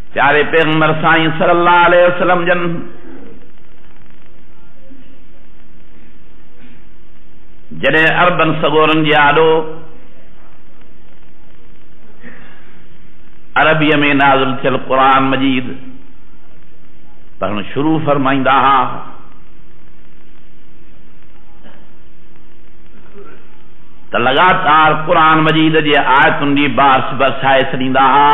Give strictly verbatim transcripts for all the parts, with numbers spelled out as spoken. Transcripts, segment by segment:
प्यारे पैगंबर साईं सल्लल्लाहु अलैहि वसल्लम जन जॾहिं अरबन सगोरन जे आॾो अरबीअ में नाज़िल थियल क़ुरान मजीद पढ़ण शुरू फरमाईंदा हुआ त लगातार क़ुरान मजीद जे आयतुनि जी बारिश बरसाए छॾींदा हुआ।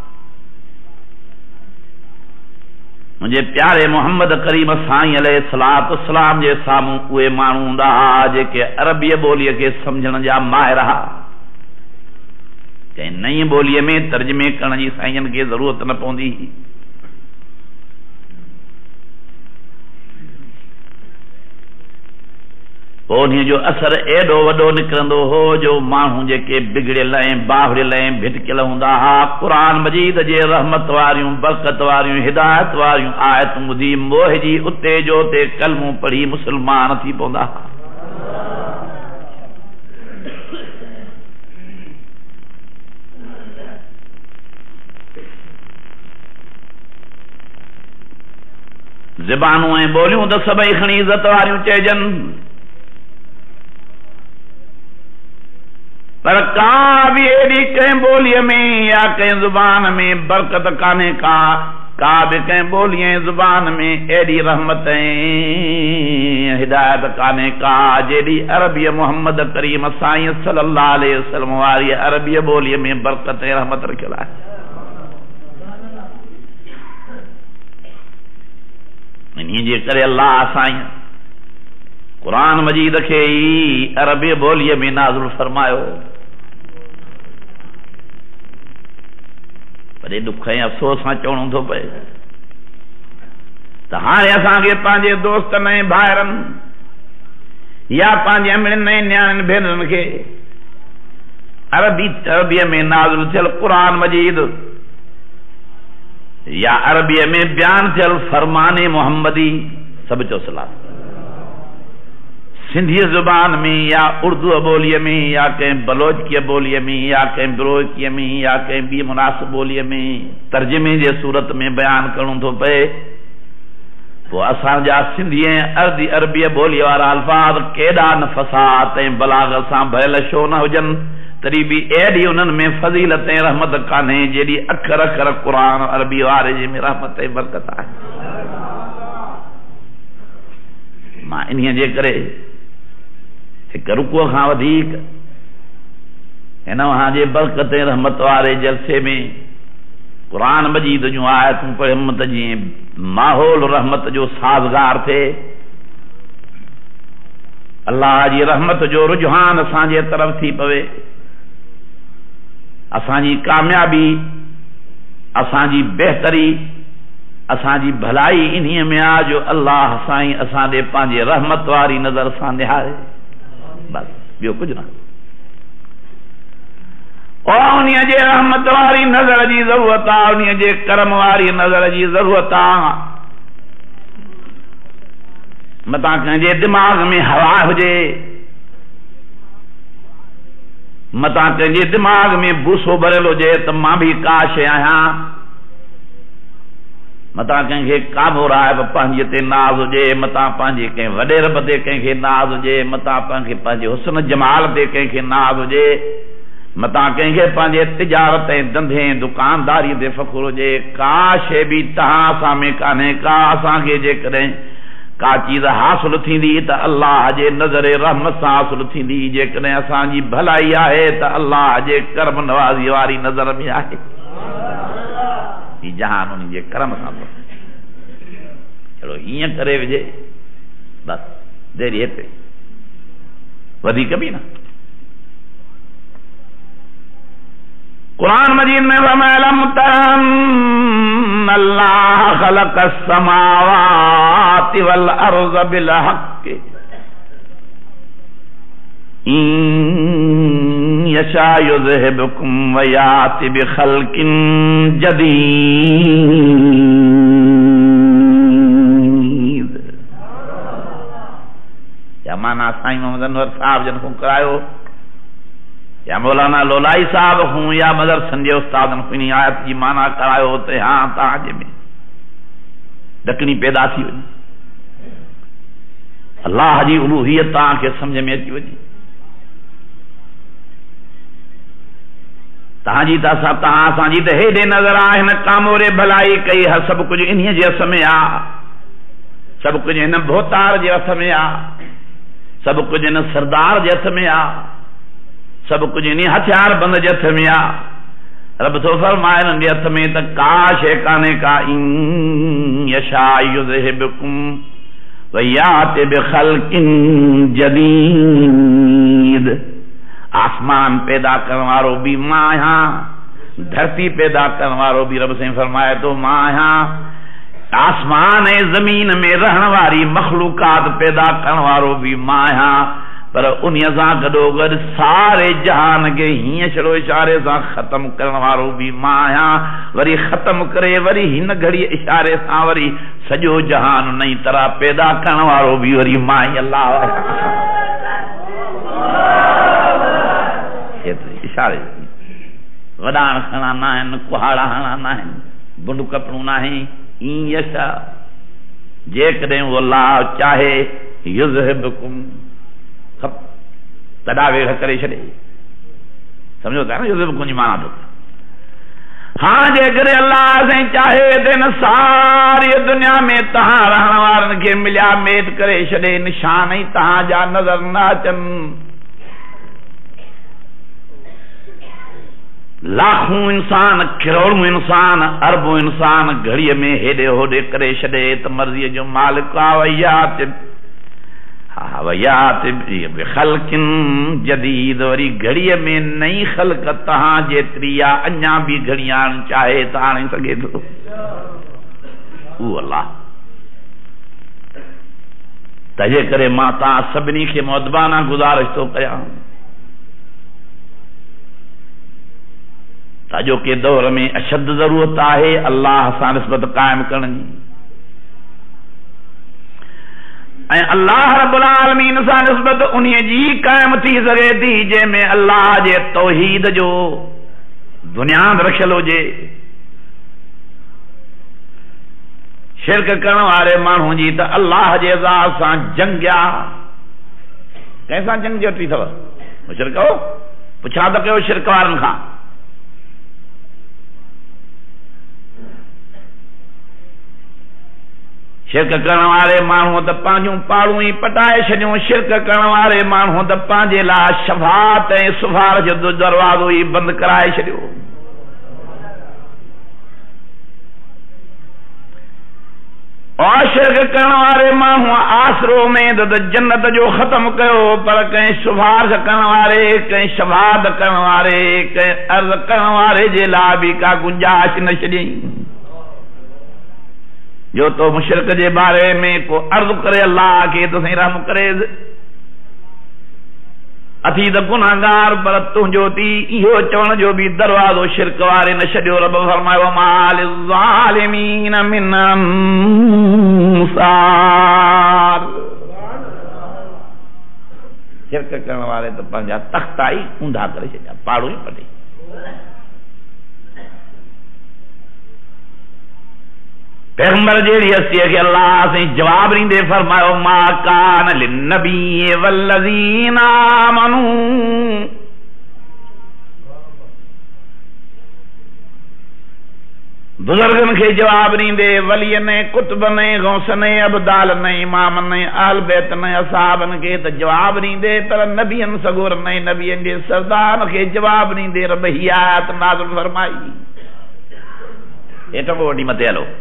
मुझे प्यारे मोहम्मद करीम साईं अलैहिस्सलातु वस्सलाम जे साम्हूं उहे माण्हू हूंदा हुआ जेके अरबीअ ॿोलीअ खे सम्झण जा माहिर हुआ। कंहिं नई ॿोलीअ में तर्जुमे करण जी साईंनि खे ज़रूरत न पवंदी। पोइ उन्हीअ जो असर एॾो वॾो निकिरंदो हो जो माण्हू जेके बिगड़ियल ऐं बावड़ियल ऐं भिटकियल हूंदा हुआ क़ुरान मजीद जे रहमत वारियूं बरकत वारियूं हिदायत वारियूं आयतूं ॿुधी मोहिजी उते जो उते कलमूं पढ़ी मुस्लमान थी पवंदा हुआ। ज़बानूं ऐं ॿोलियूं त सभई खणी इज़त वारियूं चइजनि, पर का भी एडी कंहिं ॿोलीअ में या कंहिं ज़ुबान में बरकत कान्हे का का भी कंहिं ॿोली ऐं ज़ुबान में एडी रहमत ऐं हिदायत कान्हे का जेडी अरबीअ मोहम्मद करीम साईं सल्लल्लाहु अलैहि वसल्लम वारी अरबीअ ॿोलीअ में बरकत ऐं रहमत रखियल आहे। इन्हीअ जे करे अल्लाह साईं क़ुरान मजीद खे ई अरबी ॿोलीअ में नाज़िल फरमायो। वॾे ॾुख ऐं अफ़सोस सां चवणो थो पए त हाणे असांखे पंहिंजे दोस्तनि ऐं भाइरनि या पंहिंजे अमिड़नि ऐं न्याणियुनि भेनरुनि खे अरबी अरबीअ में नाज़िल थियल क़ुरान मजीद या अरबीअ में बयान थियल फरमाने मोहम्मदी सभु चओ सलाम सिंधी ज़ुबान में या उर्दू ॿोलीअ में या कंहिं बलोचकीअ ॿोलीअ में या कंहिं बिरोकीअ में या कंहिं ॿी मुनासिब ॿोलीअ में तर्जुमे जे सूरत में बयान करणो थो पए। पोइ असांजा सिंधी ऐं अरबी अरबीअ ॿोलीअ वारा अल्फाज़ केॾा न फ़साद ऐं बलागत सां भरियल छो न हुजनि, तॾहिं बि एॾी उन्हनि में फज़ीलत ऐं रहमत कान्हे जेॾी अखर अखर क़ुरान अरबी वारे जे में रहमत ऐं बरकत आहे। मां इन्हीअ जे करे हिक रुकुअ खां वधीक हिन वहां जे बरकत ऐं रहमत वारे जलसे में क़ुरान मजीद जूं आयतूं पढ़ियमि त जीअं माहौल रहमत जो साज़गार थिए, अल्लाह जी रहमत जो रुझान असांजे तरफ़ थी पवे, असांजी कामयाबी असांजी बहितरी असांजी भलाई इन्हीअ में आहे जो अल्लाह साईं असां ॾे पंहिंजे रहमत वारी नज़र सां निहारे, बस ॿियो कुझु न। उन्हीअ जे रहमत वारी नज़र जी ज़रूरत आहे, उन्हीअ जे करम वारी नज़र जी ज़रूरत आहे। मतां कंहिंजे दिमाग़ में हवा हुजे, मतां कंहिंजे दिमाग़ में भूसो भरियल हुजे त मां बि का शइ आहियां, मतां कंहिंखे काबो राय पंहिंजे ते नाज़ हुजे, मतां पंहिंजे कंहिं वॾे रब ते कंहिंखे नाज़ हुजे, मतां पंहिंखे पंहिंजे हुस्न जमाल ते कंहिंखे नाज़ हुजे, मतां कंहिंखे पंहिंजे तिजारत ऐं धंधे ऐं दुकानदारी ते फ़ख़ुरु हुजे, का शइ बि तव्हां असां में कान्हे का। असांखे जेकॾहिं का चीज़ हासिल थींदी त अल्लाह जे नज़र रहमत सां हासिल थींदी, जेकॾहिं असांजी भलाई आहे त अल्लाह जे करम नवाज़ी वारी नज़र में आहे। जहान उन जे करम सां थो अहिड़ो हीअं करे विझे, बस देरी हेतिरी वधीक बि न। कुरान मजीद में वमलम तम अल्लाह खलक अस्समावाति वल अर्ज़ बिल हक़ इन यशा युज़हिबकुम व याति बिखल्किन जदीद। या माना साईं मोहम्मद अनवर साहब जन को करायो या मौलाना लोलाई साहब हूं या मदरसन जे उस्तादन इन आयत जी माना करायो त हां तव्हांजे में ॾकणी पैदा थी वञे, अल्लाह जी उलूहियत तव्हांखे सम्झ में अची वञे। तव्हांजी त असां तव्हां असांजी त हेॾे नज़र आहे हिन कामोरे भलाई कई हर सभु कुझु इन्हीअ जे हथ में आहे, सभु कुझु हिन भोतार जे हथ में आहे, सभु कुझु हिन सरदार जे हथ में आहे, सभु कुझु इन हथियार बंद जे हथ में आहे। रब थो फरमाए हिननि जे हथ में त का शइ कान्हे का, इन यशा युज़हिबकुम व याति बिखल्किन जदीद। आसमान पैदा करण वारो भी मां आहियां, धरती पैदा करण वारो भी रब साईं फरमाए तो मां आहियां, आसमान ऐं ज़मीन में रहण वारी मखलूकात पैदा करण वारो भी मां आहियां, पर उन सां गॾोगॾु सारे जहान खे हीअं छड़ो इशारे सां ख़त्म करण वारो भी मां आहियां, वरी ख़त्म करे वरी हिन घड़ी इशारे सां वरी सॼो जहान नई तरह पैदा करण वारो भी वरी मां ई अल्लाह इशारे। वॾाण खणा न आहिनि, कुहाड़ा हणा न आहिनि, बुंड कपड़ू न आहे। ई यशा जेकॾहिं उहो अल्लाह चाहे युज़हिबकुम तॾा वेह करे छॾे, सम्झो था न युज़हिबकुम जी माना तो। हाँ जेकॾहिं अल्लाह साईं चाहे त हिन सारी दुनिया में तव्हां रहण वारनि खे मिलिया मेट करे छॾे, निशान ई तव्हांजा नज़र न अचनि। लाखों इंसान, करोड़ों इंसान, अरबों इंसान घड़ीअ में हेॾे होॾे करे छॾे त मर्ज़ीअ जो मालिक आहे। वयात हा वयात बिखल्किन जदीद, वरी घड़ीअ में नई ख़ल्क़ तव्हां जेतिरी आहे, अञा बि घड़ी आणणु चाहे त आणे सघे थो उहो अल्लाह। तंहिंजे करे मां तव्हां सभिनी खे मुअद्दबाना गुज़ारिश थो कयां, अॼो के दौर में अशद ज़रूरत आहे अल्लाह सां निस्बत क़ाइम करण जी, ऐं अल्लाह रब्बुल आलमीन सां निस्बत उन्हीअ जी क़ाइम थी सघे थी जंहिंमें अल्लाह जे तौहीद जो बुनियाद रखियल हुजे। शिरक करण वारे माण्हू जी त अल्लाह जे ज़ात सां जंग आहे। कंहिंसां जंग जो थी अथव? शिरक हो पुछा त कयो शिरक वारनि खां। शिरक करण वारे माण्हू त पंहिंजूं पाड़ूं ई पटाए छॾियूं, शिरक करण वारे माण्हू त पंहिंजे लाइ शफ़ाअत ऐं सिफारिश जो दरवाज़ो ई बंदि कराए छॾियो। और शिरक करण वारे माण्हू आसरो में त जन्नत जो ख़त्म कयो, पर कंहिं सिफारिश करण वारे, कंहिं शफ़ाअत करण वारे, कंहिं अर्ज़ करण वारे जे लाइ बि का गुंजाइश न छॾियईं। जो तो मुशरिक जे बारे में को अर्ज़ करे अल्लाह के तो सही रहम करे, अथी त गुनाहगार, पर तुंहिंजो थी इहो चवण जो भी दरवाज़ो शिरक वारे न छॾियो। रब फरमायो मा लिज़्ज़ालिमीन मिन अंसार। शिरक करण वारे त पंहिंजा तख्ता ई ऊंधा करे छॾिया, पाड़ो ई पटे। पैगंबर जहिड़ी हस्तीअ खे अल्लाह से जवाब ॾींदे फरमायो मा कान लिन्नबी वल्लज़ीन आमनू। बुजुर्गन खे जवाब ॾींदे, वलियन ऐं कुतुबन ऐं गौसन ऐं अबदालन ऐं इमामन ऐं अहल बैतन ऐं असहाबन खे त जवाब ॾींदे, पर नबियन सगोरन ऐं नबियन जे सरदार खे जवाब ॾींदे रब हीअ आयत नाज़िल फरमाई। हेठि पोइ वॾी मथे हलो।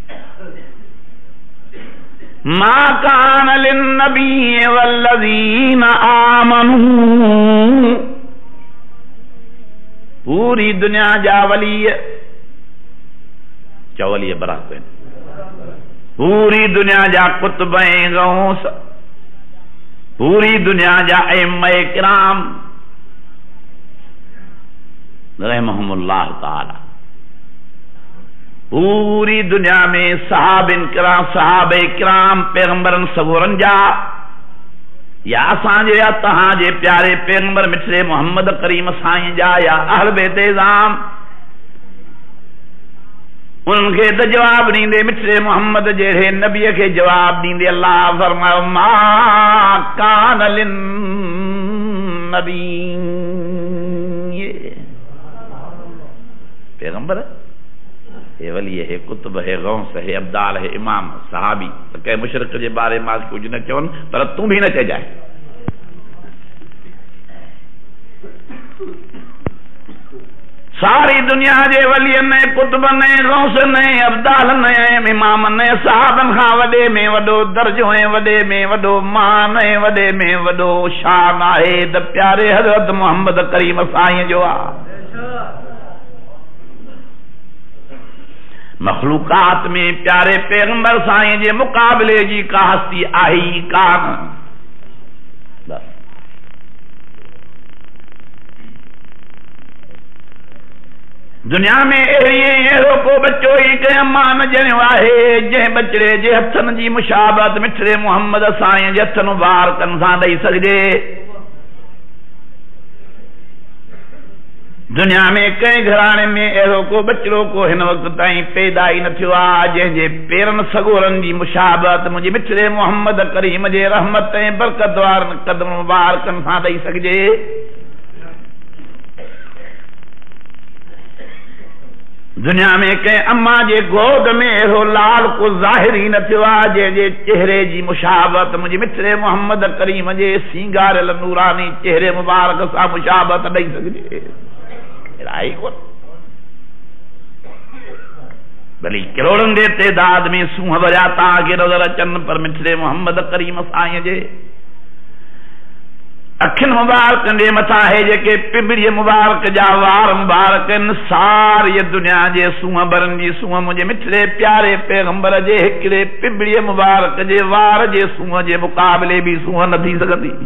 मा कान लिन्नबी वल्लज़ीन आमनू। पूरी दुनिया जा वली, चवली बराबर, पूरी दुनिया जा कुतुब ऐं गौस, पूरी दुनिया जा अइम्मा किराम रहमहुमुल्लाह ताला, पूरी दुनिया में सहाबिन किराम, सहाबे किराम, पैगंबरन सगोरन जा या असांजे या तहांजे प्यारे पैगंबर मिठड़े मोहम्मद करीम साईं जा या अहल बैत इज़ाम उन्हनि खे त जवाब ॾींदे मिठड़े मोहम्मद जहिड़े नबीअ खे जवाब ॾींदे अल्लाह फरमायो मा कान लिन नबी पैगंबर हे वली हे कुतुब हे गौस हे अब्दाल हे इमाम सहाबी त कंहिं मुशरिक जे बारे मां कुझु न चवनि पर तूं बि न चइजाए सारी दुनिया जे वली ने कुतुब ने गौस ने अब्दाल ने इमाम ने सहाबन खां वॾे में वॾो दर्जो ऐं वॾे में वॾो मान ऐं वॾे में वॾो शान आहे त प्यारे हज़रत मोहम्मद करीम साईं जो आहे मखलूकात में प्यारे पैगंबर साईं जे मुकाबले जी का हस्ती आई कान बस दुनिया में अहिड़ी अहिड़ो को बच्चो ई कंहिं अम्मा न ॼणियो आहे जंहिं बचड़े जे हथनि जी मुशाबत मिठड़े मोहम्मद साईं जे हथनि मुबारकनि सां ॾेई सघिजे दुनिया में कंहिं घराणे में अहिड़ो को बचड़ो को हिन वक़्त ताईं पैदा ई न थियो आहे जंहिंजे पेरनि सगोरनि जी मुशाबत मुंहिंजे मिठड़े मोहम्मद करीम जे रहमत ऐं बरकत वारनि क़दम मुबारकनि सां ॾेई सघिजे दुनिया में कंहिं अम्मा जे गोद में अहिड़ो लाल को ज़ाहिर ई न थियो आहे जंहिंजे चेहरे जी मुशाबत मुंहिंजे मिठड़े मोहम्मद करीम जे सींगारियल नूरानी चेहरे मुबारक सां मुशाबत ॾेई सघिजे आई कोन भली करोड़नि जे तइदाद में सूंह भरिया तव्हांखे नज़र अचनि पर मिठड़े मोहम्मद करीम साईं जे अखियुनि मुबारकनि जे मथां हे जेके पिबड़ीअ मुबारक जा वार मुबारक आहिनि सारी दुनिया जे सूंह भरनि जी सूंह मुंहिंजे मिठड़े प्यारे पैगंबर जे हिकिड़े पिबड़ीअ मुबारक जे वार जे सूंह जे मुक़ाबले बि सूंह न थी सघंदी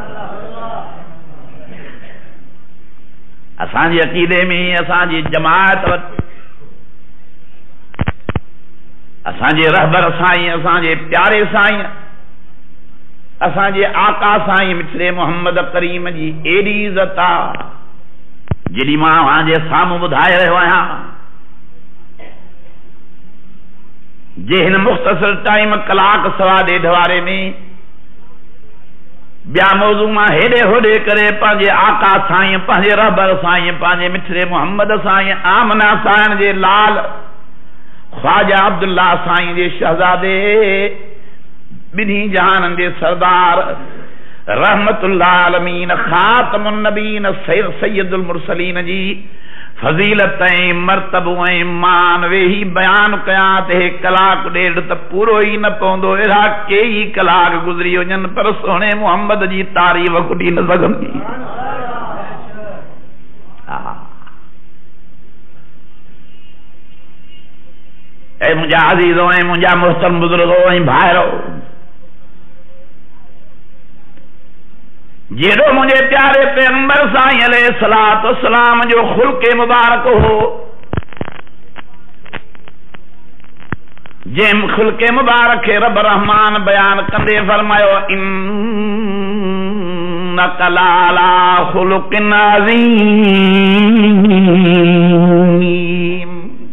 असांजे अक़ीदे में असांजी जमात असांजे रहबर साईं असांजे प्यारे साईं असांजे आका साईं मिठड़े मोहम्मद करीम जी एॾी इज़त आहे जेॾी मां तव्हांजे साम्हूं ॿुधाए रहियो आहियां जे हिन मुख़्तसर टाइम कलाक सवा ॾेढ वारे में ॿिया मौज़ू मां हेॾे होॾे करे पंहिंजे आका साईं पंहिंजे रहबर साईं पंहिंजे मिठड़े मोहम्मद साईं आमना साईं जे लाल ख्वाजा अब्दुल्ला साईं जे शहज़ादे ॿिन्ही जहाननि जे सरदार रहमतुल्लाह आलमीन ख़ातमुन नबीन सैयदुल मुरसलीन जी फज़ीलत ऐं मर्तबो ऐं मान वेही बयान कयां त हे कलाक ॾेढ त पूरो ई न पवंदो अहिड़ा कई कलाक गुज़री वञनि पर सोणे मोहम्मद जी तारीफ़ कुटी न सघंदी ऐं मुंहिंजा अज़ीज़ो ऐं मुंहिंजा मुहतरम बुज़ुर्गो ऐं भाइरो जेड़ो मुझे प्यारे पैगंबर साईं अलैहिस्सलातु वस्सलाम जो खुल्के मुबारक हो जेम खुल्के मुबारक रब रहमान बयान कंदे फरमायो इन्नका लअला खुलुकिन अज़ीम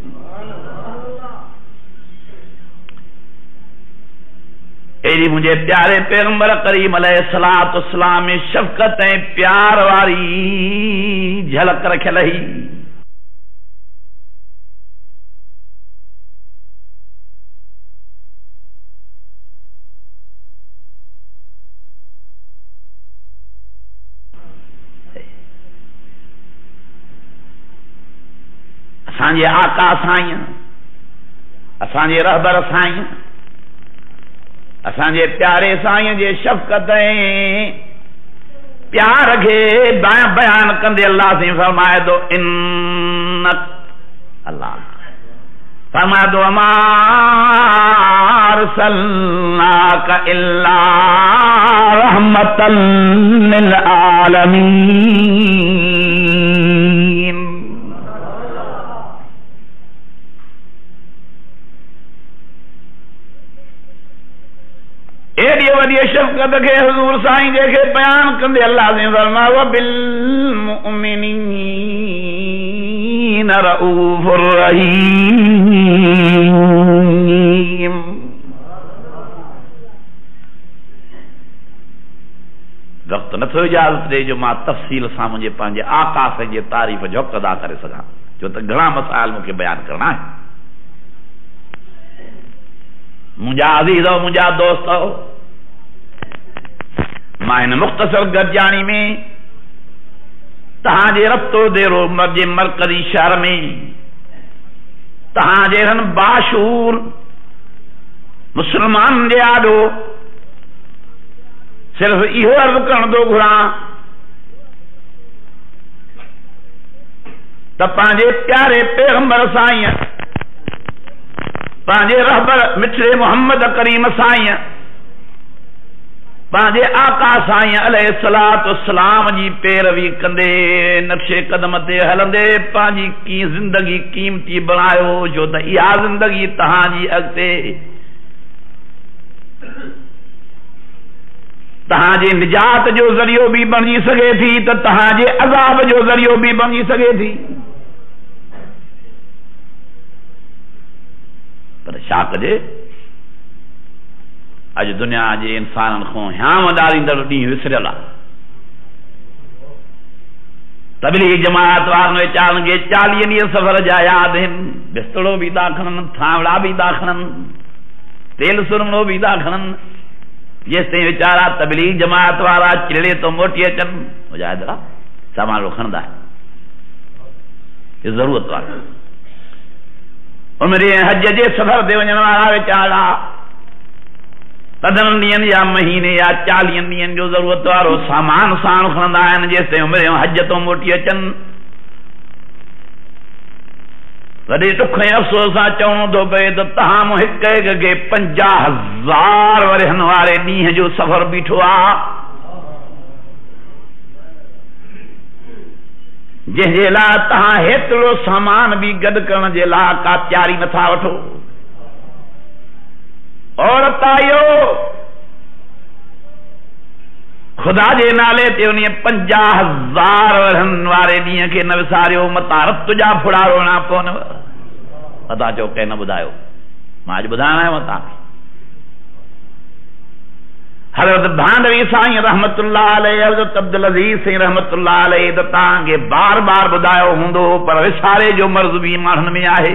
एड़ी मुझे प्यारे पैगंबर करीम अलैहिस्सलातु वस्सलाम में शफकत ऐं प्यार वारी झलक रखियल ही असांजे आका साईं असांजे रहबर साईं असांजे प्यारे साईं जे शफ़क़त ऐं प्यार खे बयान कंदे अल्लाह से फरमाए थो इन अल्लाह फरमाए थो अमा अरसलनाका इल्ला रहमतन लिल आलमीन। एडी वडी शफ़क़त के हुज़ूर साईं जेके बयान कंदे अल्लाह ने फरमायो बिल मुमिनीन रऊफुर रहीम। वक्त न थो इजाज़त ॾे जो मां तफ़सील सां मुंहिंजे पंहिंजे आका साईं जे तारीफ़ जो हक़ अदा करे सघां, छो त घणा मसाइल मूंखे बयान करणा आहिनि। मुंहिंजा अज़ीज़ मुंहिंजा दोस्त, मां हिन मुख़्तसर गॾिजाणी में तव्हांजे रब्तो देरो जे मरकज़ी शहर में तव्हांजे हिन बाशूर मुस्लमान जे आॾो सिर्फ़ इहो अर्ज़ करण थो घुरां त पंहिंजे प्यारे पैगंबर साईं, पंहिंजे रहबर मिठड़े मोहम्मद करीम साईं, पंहिंजे आका साईं अलैहिस्सलातु वस्सलाम जी पैरवी कंदे नक्शे कदम ते हलंदे पंहिंजी की ज़िंदगी कीमती बणायो, जो त इहा ज़िंदगी तव्हांजी अॻिते तव्हांजे निजात जो ज़रियो भी बणिजी सघे थी त तव्हांजे अज़ाब जो ज़रियो भी बणिजी सघे थी। पर छा कजे, अॼु दुनिया जे इंसाननि खां हियाम ॾारींदड़ ॾींहुं विसरियल आहे। तबलीग जमात वारनि वीचारनि खे चालीह ॾींहं सफ़र जा यादि आहिनि। बिस्तड़ो बि था खणनि, थांवड़ा बि था खणनि, तेल सुरमड़ो बि था खणनि, जेसिताईं वीचारा तबलीग जमात वारा चिड़े तो मोटी अचनि मुजाहिदा सामान खणंदा आहिनि। ज़रूरत वारा उमिरि हज जे सफ़र ते वञण वारा वीचारा पंद्रहं ॾींहंनि या महीने या चालीह ॾींहंनि जो ज़रूरत वारो सामान साण खणंदा आहिनि, जेसिताईं उमिरि हज तो मोटी अचनि। वॾे टुख ऐं अफ़सोस सां चवणो थो पए त तव्हां मूं हिक हिक खे पंजाह हज़ार वरहनि वारे ॾींहं जो सफ़र बीठो आहे, जंहिंजे लाइ तव्हां हेतिरो सामान बि गॾु करण जे लाइ का तयारी नथा वठो। औरत इहो खुदा जे नाले ते उन पंजाह हज़ार वरहनि वारे ॾींहं खे न विसारियो, मतां रत जा फुड़ा रोइणा पवनव। अदा चओ कंहिं न ॿुधायो, मां अॼु ॿुधाइण आयो तव्हांखे। हज़रत भांडवी साईं रहमतुल्लाह अलैहि, हज़रत अब्दुल अज़ीज़ साईं रहमतुल्लाह अलैहि त तव्हांखे बार बार ॿुधायो हूंदो, पर विसारे जो मर्ज़ बि माण्हुनि में आहे।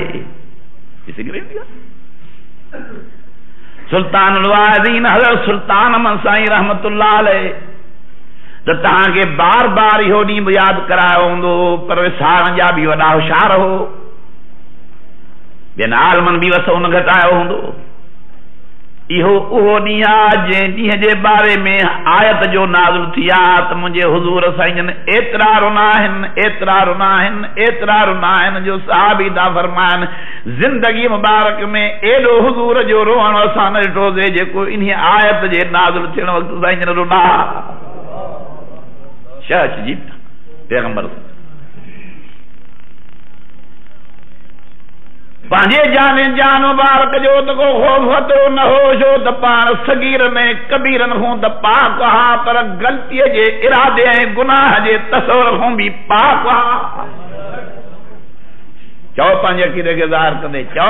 सुल्तान वाइदीन हज़रत सुल्तान अहमद साईं रहमतुल्लाह अलैहि त तव्हांखे बार बार इहो ॾींहुं यादि करायो हूंदो, पर विसारण जा बि वॾा होशियार हो। ॿियनि आलमनि बि वसो न घटायो हूंदो। इहो उहो ॾींहुं आहे जंहिं ॾींहं जे बारे में आयत जो नाज़िल थी आहे त मुंहिंजे हुज़ूर साईं एतिरा रुना आहिनि, एतिरा रुना आहिनि, एतिरा रुना आहिनि जो सहाबी था फरमाइनि ज़िंदगी मुबारक में एॾो हुज़ूर जो रोअण असां न ॾिठोसीं जेको इन आयत जे नाज़िल थियण वक़्तु साईं रुना। शह जी पैगंबर पंहिंजे जान जान मुबारक जो त को ख़ौफ़ वतो न हो, छो त पाण सगीरनि ऐं कबीरनि खां त पाक हा, पर ग़लतीअ जे इरादे ऐं गुनाह जे तसवर खां बि पाक हा। चओ पंहिंजे अक़ीदे खे ज़ाहिर कंदे चओ।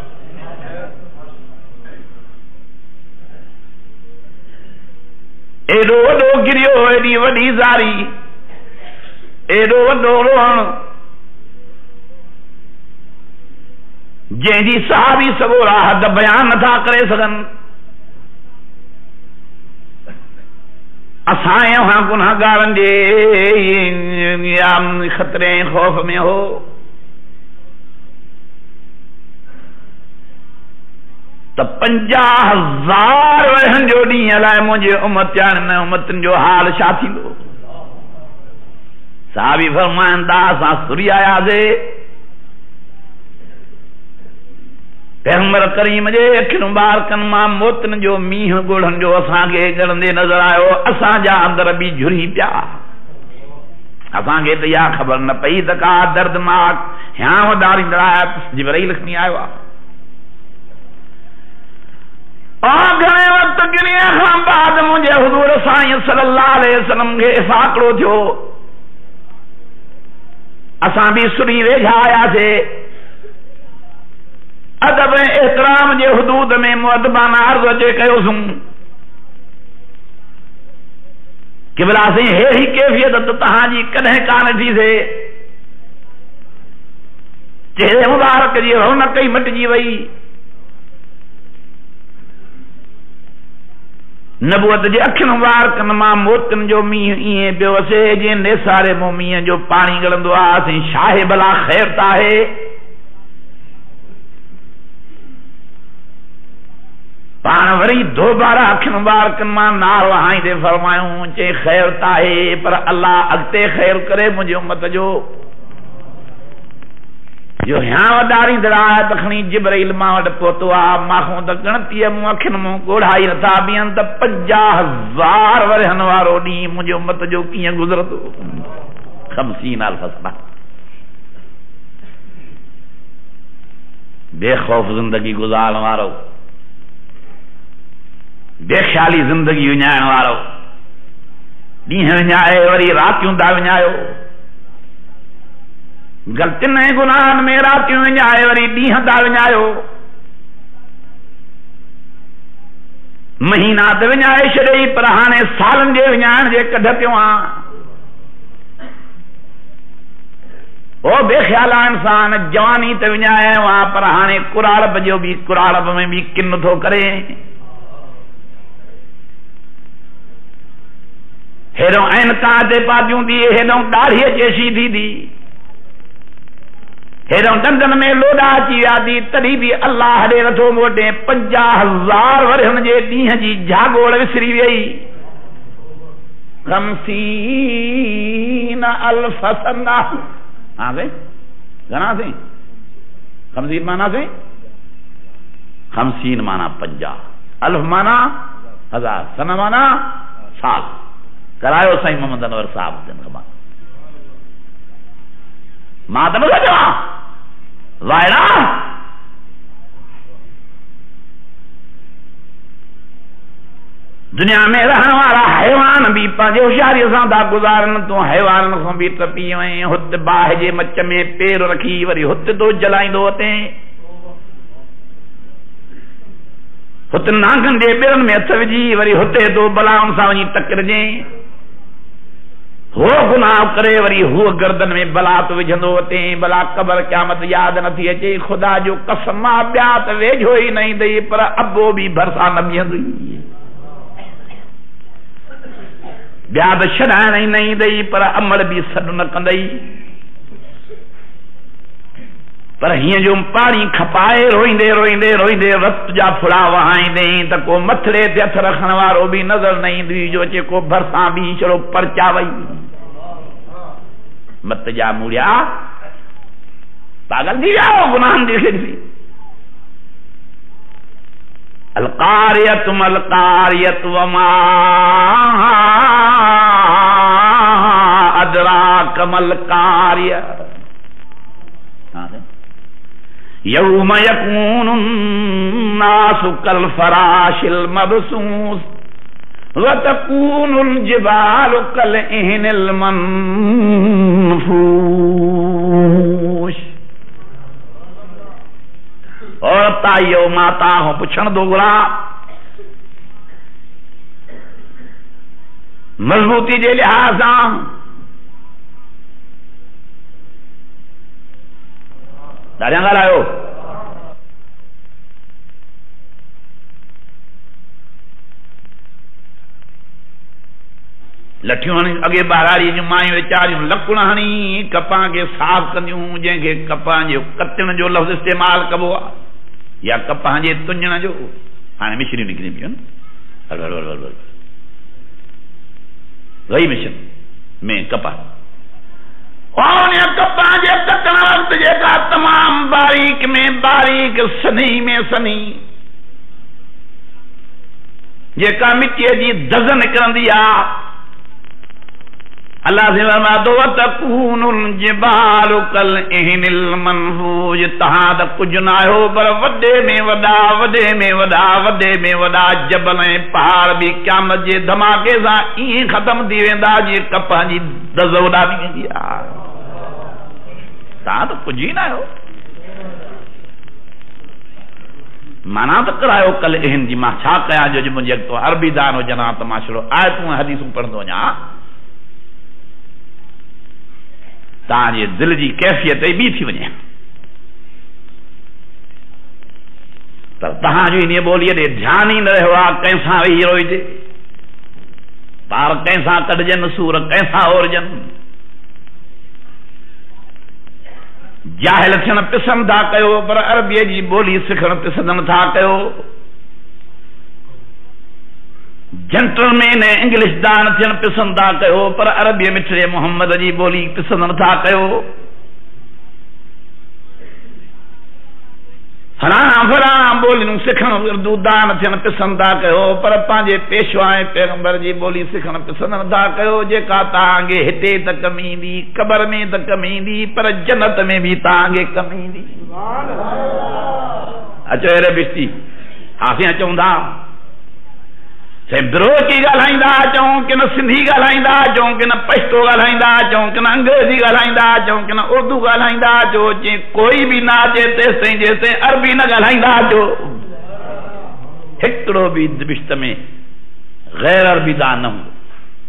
एॾो वॾो गिरियो, एॾी वॾी ज़ारी, एॾो वॾो रोहण जंहिंजी सहाबी सगोरा हद बयान नथा करे सघनि। असां असां गुनाहगारनि जे ख़तरे ख़ौफ़ में हो। त पंजाह हज़ार वरहनि जो ॾींहुं अलाए मुंहिंजे उमतियान उमतनि जो हाल छा थींदो। साहबी फरमाइनि था असां सुरी आयासीं, पैगंबर करीम जे अखियुनि मुबारकनि मां मोतनि जो मींहुं ॻोढ़नि जो असांखे ॻणंदे नज़र आयो। असांजा अंदर बि झुरी पिया। असांखे त इहा ख़बर न पई त का दर्दनाक हियांव ॾारींदड़ जिब्राईल खणी आयो आहे। घणे वक़्त पंजवीह खां बाद मुंहिंजे हुज़ूर साईं सल्लल्लाहु अलैहि वसल्लम खे साकड़ो थियो। असां बि सुरी वेझा आयासीं। अदब ऐं एहतराम जे हुदूद में मुअद्दबाना अर्ज़ अचे कयोसीं क़िबला साईं अहिड़ी कैफ़ियत त तव्हांजी कॾहिं कान थी थिए। चेहरे मुबारक जी रौनक ई मटिजी वई। नबूअत जे अखियुनि मुबारकनि मां मोतियुनि जो मींहुं ईअं पियो वसे जीअं नेसारे मां मींहं जो पाणी गलंदो आहे। साईं छाहे भला ख़ैर त आहे। पाण वरी दोबारा अखियुनि मुबारकनि मां नारो हाईंदे फरमायूं चई ख़ैर त आहे पर अल्लाह अॻिते ख़ैर करे मुंहिंजी उम्मत जो। जो ह्या वॾारींदड़ आहे त खणी जिब्राइल मां वटि पहुतो आहे। माखूं त गणतीअ मूं अखियुनि मूं ॻोढ़ाई नथा बीहनि त पंजाह हज़ार वरहनि वारो ॾींहुं मुंहिंजी उम्मत जो कीअं गुज़रंदो। खमसीन अल्फ सना बेखौफ़ ज़िंदगी गुज़ारण वारो, बेख़्याली ज़िंदगी विञाइण वारो। ॾींहं विञाए वरी रातियूं था विञायो। ग़लतियुनि ऐं गुनाहनि में रातियूं विञाए वरी ॾींहं था विञायो। महीना त विञाए छॾई पर हाणे सालनि जे विञाइण जे कढ पियो आहे। ओ बेख़्याला इंसान जवानी त विञायो आहे पर हाणे कुराड़प जो बि कुराड़प में बि किन थो करे। हेॾो ऐनका ते पातियूं थी, हेॾो ॾाढ़ीअ चेशी थी थी, हेॾो डंदनि में लोॾा अची विया थी, तॾहिं बि अल्लाह ॾे नथो मोटे। पंजाह हज़ार वरहनि जे ॾींहं जी जागोड़ विसरी वई। खमसीन अल्फ सना। हा साईं घणा साईं? खमसीन माना साईं खमसीन माना पंजाह, अल्फ माना हज़ार, सना माना साल। करायो साईं मोहम्मद अनवर साहब जन खां मां त नथो चवां वायड़ा। दुनिया में रहण वारा हैवान भी पंहिंजे होशियारीअ सां था गुज़ारनि। तूं हैवाननि खां बि टपी वएं। हुते बाहि जे मच में पेर रखी वरी हुते तो जलाईंदो अथें। हुते नांगनि जे ॿेरनि में हथ विझी वरी हुते तो बलाउनि सां वञी टकिरजे। हो गुनाह करे वरी हूअ गर्दन में बला तो विझंदो अथें। भला क़बर क़यामत यादि नथी अचे। ख़ुदा जो कसम आहे ॿिया त वेझो ई न ईंदई पर अबो बि भरिसां न बीहंदई। ॿिया त छॾाइण ई न ईंदई पर अमड़ बि सॾु न कंदई। पर हीअं जो पाणी खपाए रोईंदे रोईंदे रोईंदे रत जा फुड़ा वहाईंदे त को मथड़े ते हथ रखण वारो बि नज़र न ईंदी जो अचे को भरिसां बि छड़ो परचा वई। मत जा मूड़िया पागल थी विया गुनाहनि जे खे ॾिसी। अलकारियत मलकारियत वमा अदराक मलकारिय। यौम यकूनु अन्नासु कल फराशिल मबसूस व तकूनुल जिबालु कल इहनिल मनफूश। और ताइयो माता हो पुछण दो घुरा मजबूती जे लिहाज़ सां ॾाढा ॻाल्हायो। लठियूं हणी अॻे ॿाराड़ी जूं मायूं वीचारियूं लकुण हणी कपां खे साफ़ कंदियूं जंहिंखे कपां जो कतण जो लफ़्ज़ इस्तेमालु कबो आहे या कपां जे तुंजण जो। हाणे मिश्रियूं निकिरी पियूं हल हल हल हल वही मिशन में कपां कपां जे कतण वक़्तु जेका तमामु बारीक में बारीक सनी में सनी जेका मिटीअ जी दज़ निकिरंदी आहे अल्लाह से फरमातो वतकूनुल जिबालु कल इहनिल मनफूज तहां त कुछ ना हो पर वडे में वडा वडे में वडा वडे में वडा जबल ऐं पहाड़ भी क़यामत जे धमाके सां ईअं ख़त्म थी वेंदा जीअं कपां जी दज़ उॾामी वेंदी आहे तहां त कुछ ई ना हो माना त करायो कल इहन जी मां छा कयां जो मुंहिंजे अॻितो अरबी दान हुजनि त मां छड़ो आयतूं हदीसूं पढ़ंदो वञा तव्हांजे दिल जी कैफ़ियत ॿी थी वञे पर तव्हांजो इन ॿोलीअ ॾे ध्यानु ई न रहियो आहे कंहिंसां वेही रोइजे पार कंहिंसां कढजनि सूर कंहिंसां ओरजनि जाहिल थियण पसंदि था कयो पर अरबीअ जी ॿोली सिखण पसंदि नथा कयो जेंटलमैन ऐं इंग्लिश दान थियण पसंदि था कयो पर अरबीअ मिठड़े मोहम्मद जी ॿोली पसंदि नथा कयो फलाणा फलाणा ॿोलियूं सिखण उर्दू दान थियण पसंदि था कयो पर पंहिंजे पेशवा ऐं पैगंबर जी ॿोली सिखण पसंदि नथा कयो जेका तव्हांखे हिते त कम ईंदी क़बर में त कम ईंदी पर जन्नत में बि तव्हांखे कम ईंदी अचो अहिड़े बिश्ती हासियां चवंदा साईं बिरोकी ॻाल्हाईंदा अचूं की न सिंधी ॻाल्हाईंदा अचूं की न पश्तो ॻाल्हाईंदा अचूं की न अंग्रेज़ी ॻाल्हाईंदा अचूं की न उर्दू ॻाल्हाईंदा अचो जीअं कोई बि न अचे तेसिताईं जेसिताईं अरबी न ॻाल्हाईंदा अचो हिकिड़ो बि बिश्त में गैर अरबी दान न हूंदो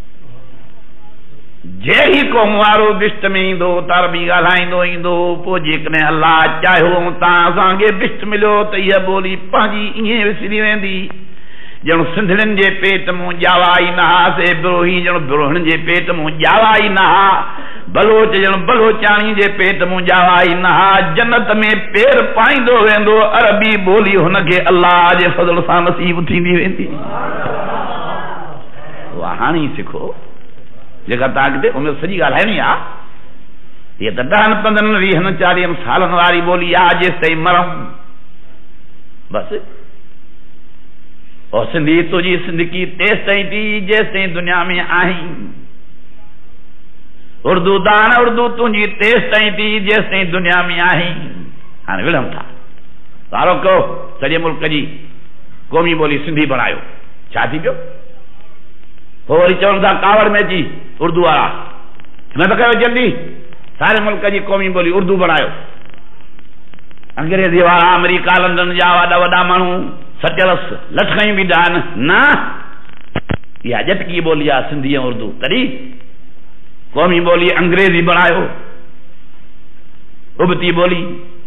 जहिड़ी क़ौम वारो बिश्त में ईंदो त अरबी ॻाल्हाईंदो ईंदो पोइ जेकॾहिं अलाह चाहियो तव्हां असांखे बिश्त मिलियो त इहा ॿोली पंहिंजी ईअं विसरी वेंदी ॼण सिंधड़ियुनि जे पेट मूं ॼावाई नहा से बिरोही ॼण बिरोहनि जे पेट मूं ॼावाई नहा बलोच ॼण बलोचाणी जे पेट मूं ॼावाई नहा जन्नत में पेर पाईंदो वेंदो अरबी ॿोली हुनखे अलाह जे फज़ल सां नसीब थींदी वेंदी उहा हाणे ई सिखो जेका तव्हांखे उमिरि सॼी ॻाल्हाइणी आहे हीअ त ॾहनि पंद्रहनि वीहनि चालीहनि सालनि वारी ॿोली आहे जेसिताईं मरूं बसि और सिंधी तुझी सिंदगी तेस ताईं थी जेस ताईं दुनिया में आहीं उर्दू दान उर्दू तुझी तेस ताईं थी जेस ताईं दुनिया में आहीं हाणे विढ़ूं था वारो कयो सॼे मुल्क जी क़ौमी ॿोली सिंधी बणायो छा थी पियो पोइ वरी चवनि था कावड़ में अची उर्दू वारा न त कयो जल्दी सारे मुल्क जी क़ौमी ॿोली उर्दू बणायो अंग्रेज़ी वारा अमेरिका लंडन जा वॾा वॾा माण्हू सचरस लटकयूं बि ॾान न इहा जटकी ॿोली आहे सिंधी ऐं उर्दू तॾहिं क़ौमी ॿोली अंग्रेज़ी बणायो उबती ॿोली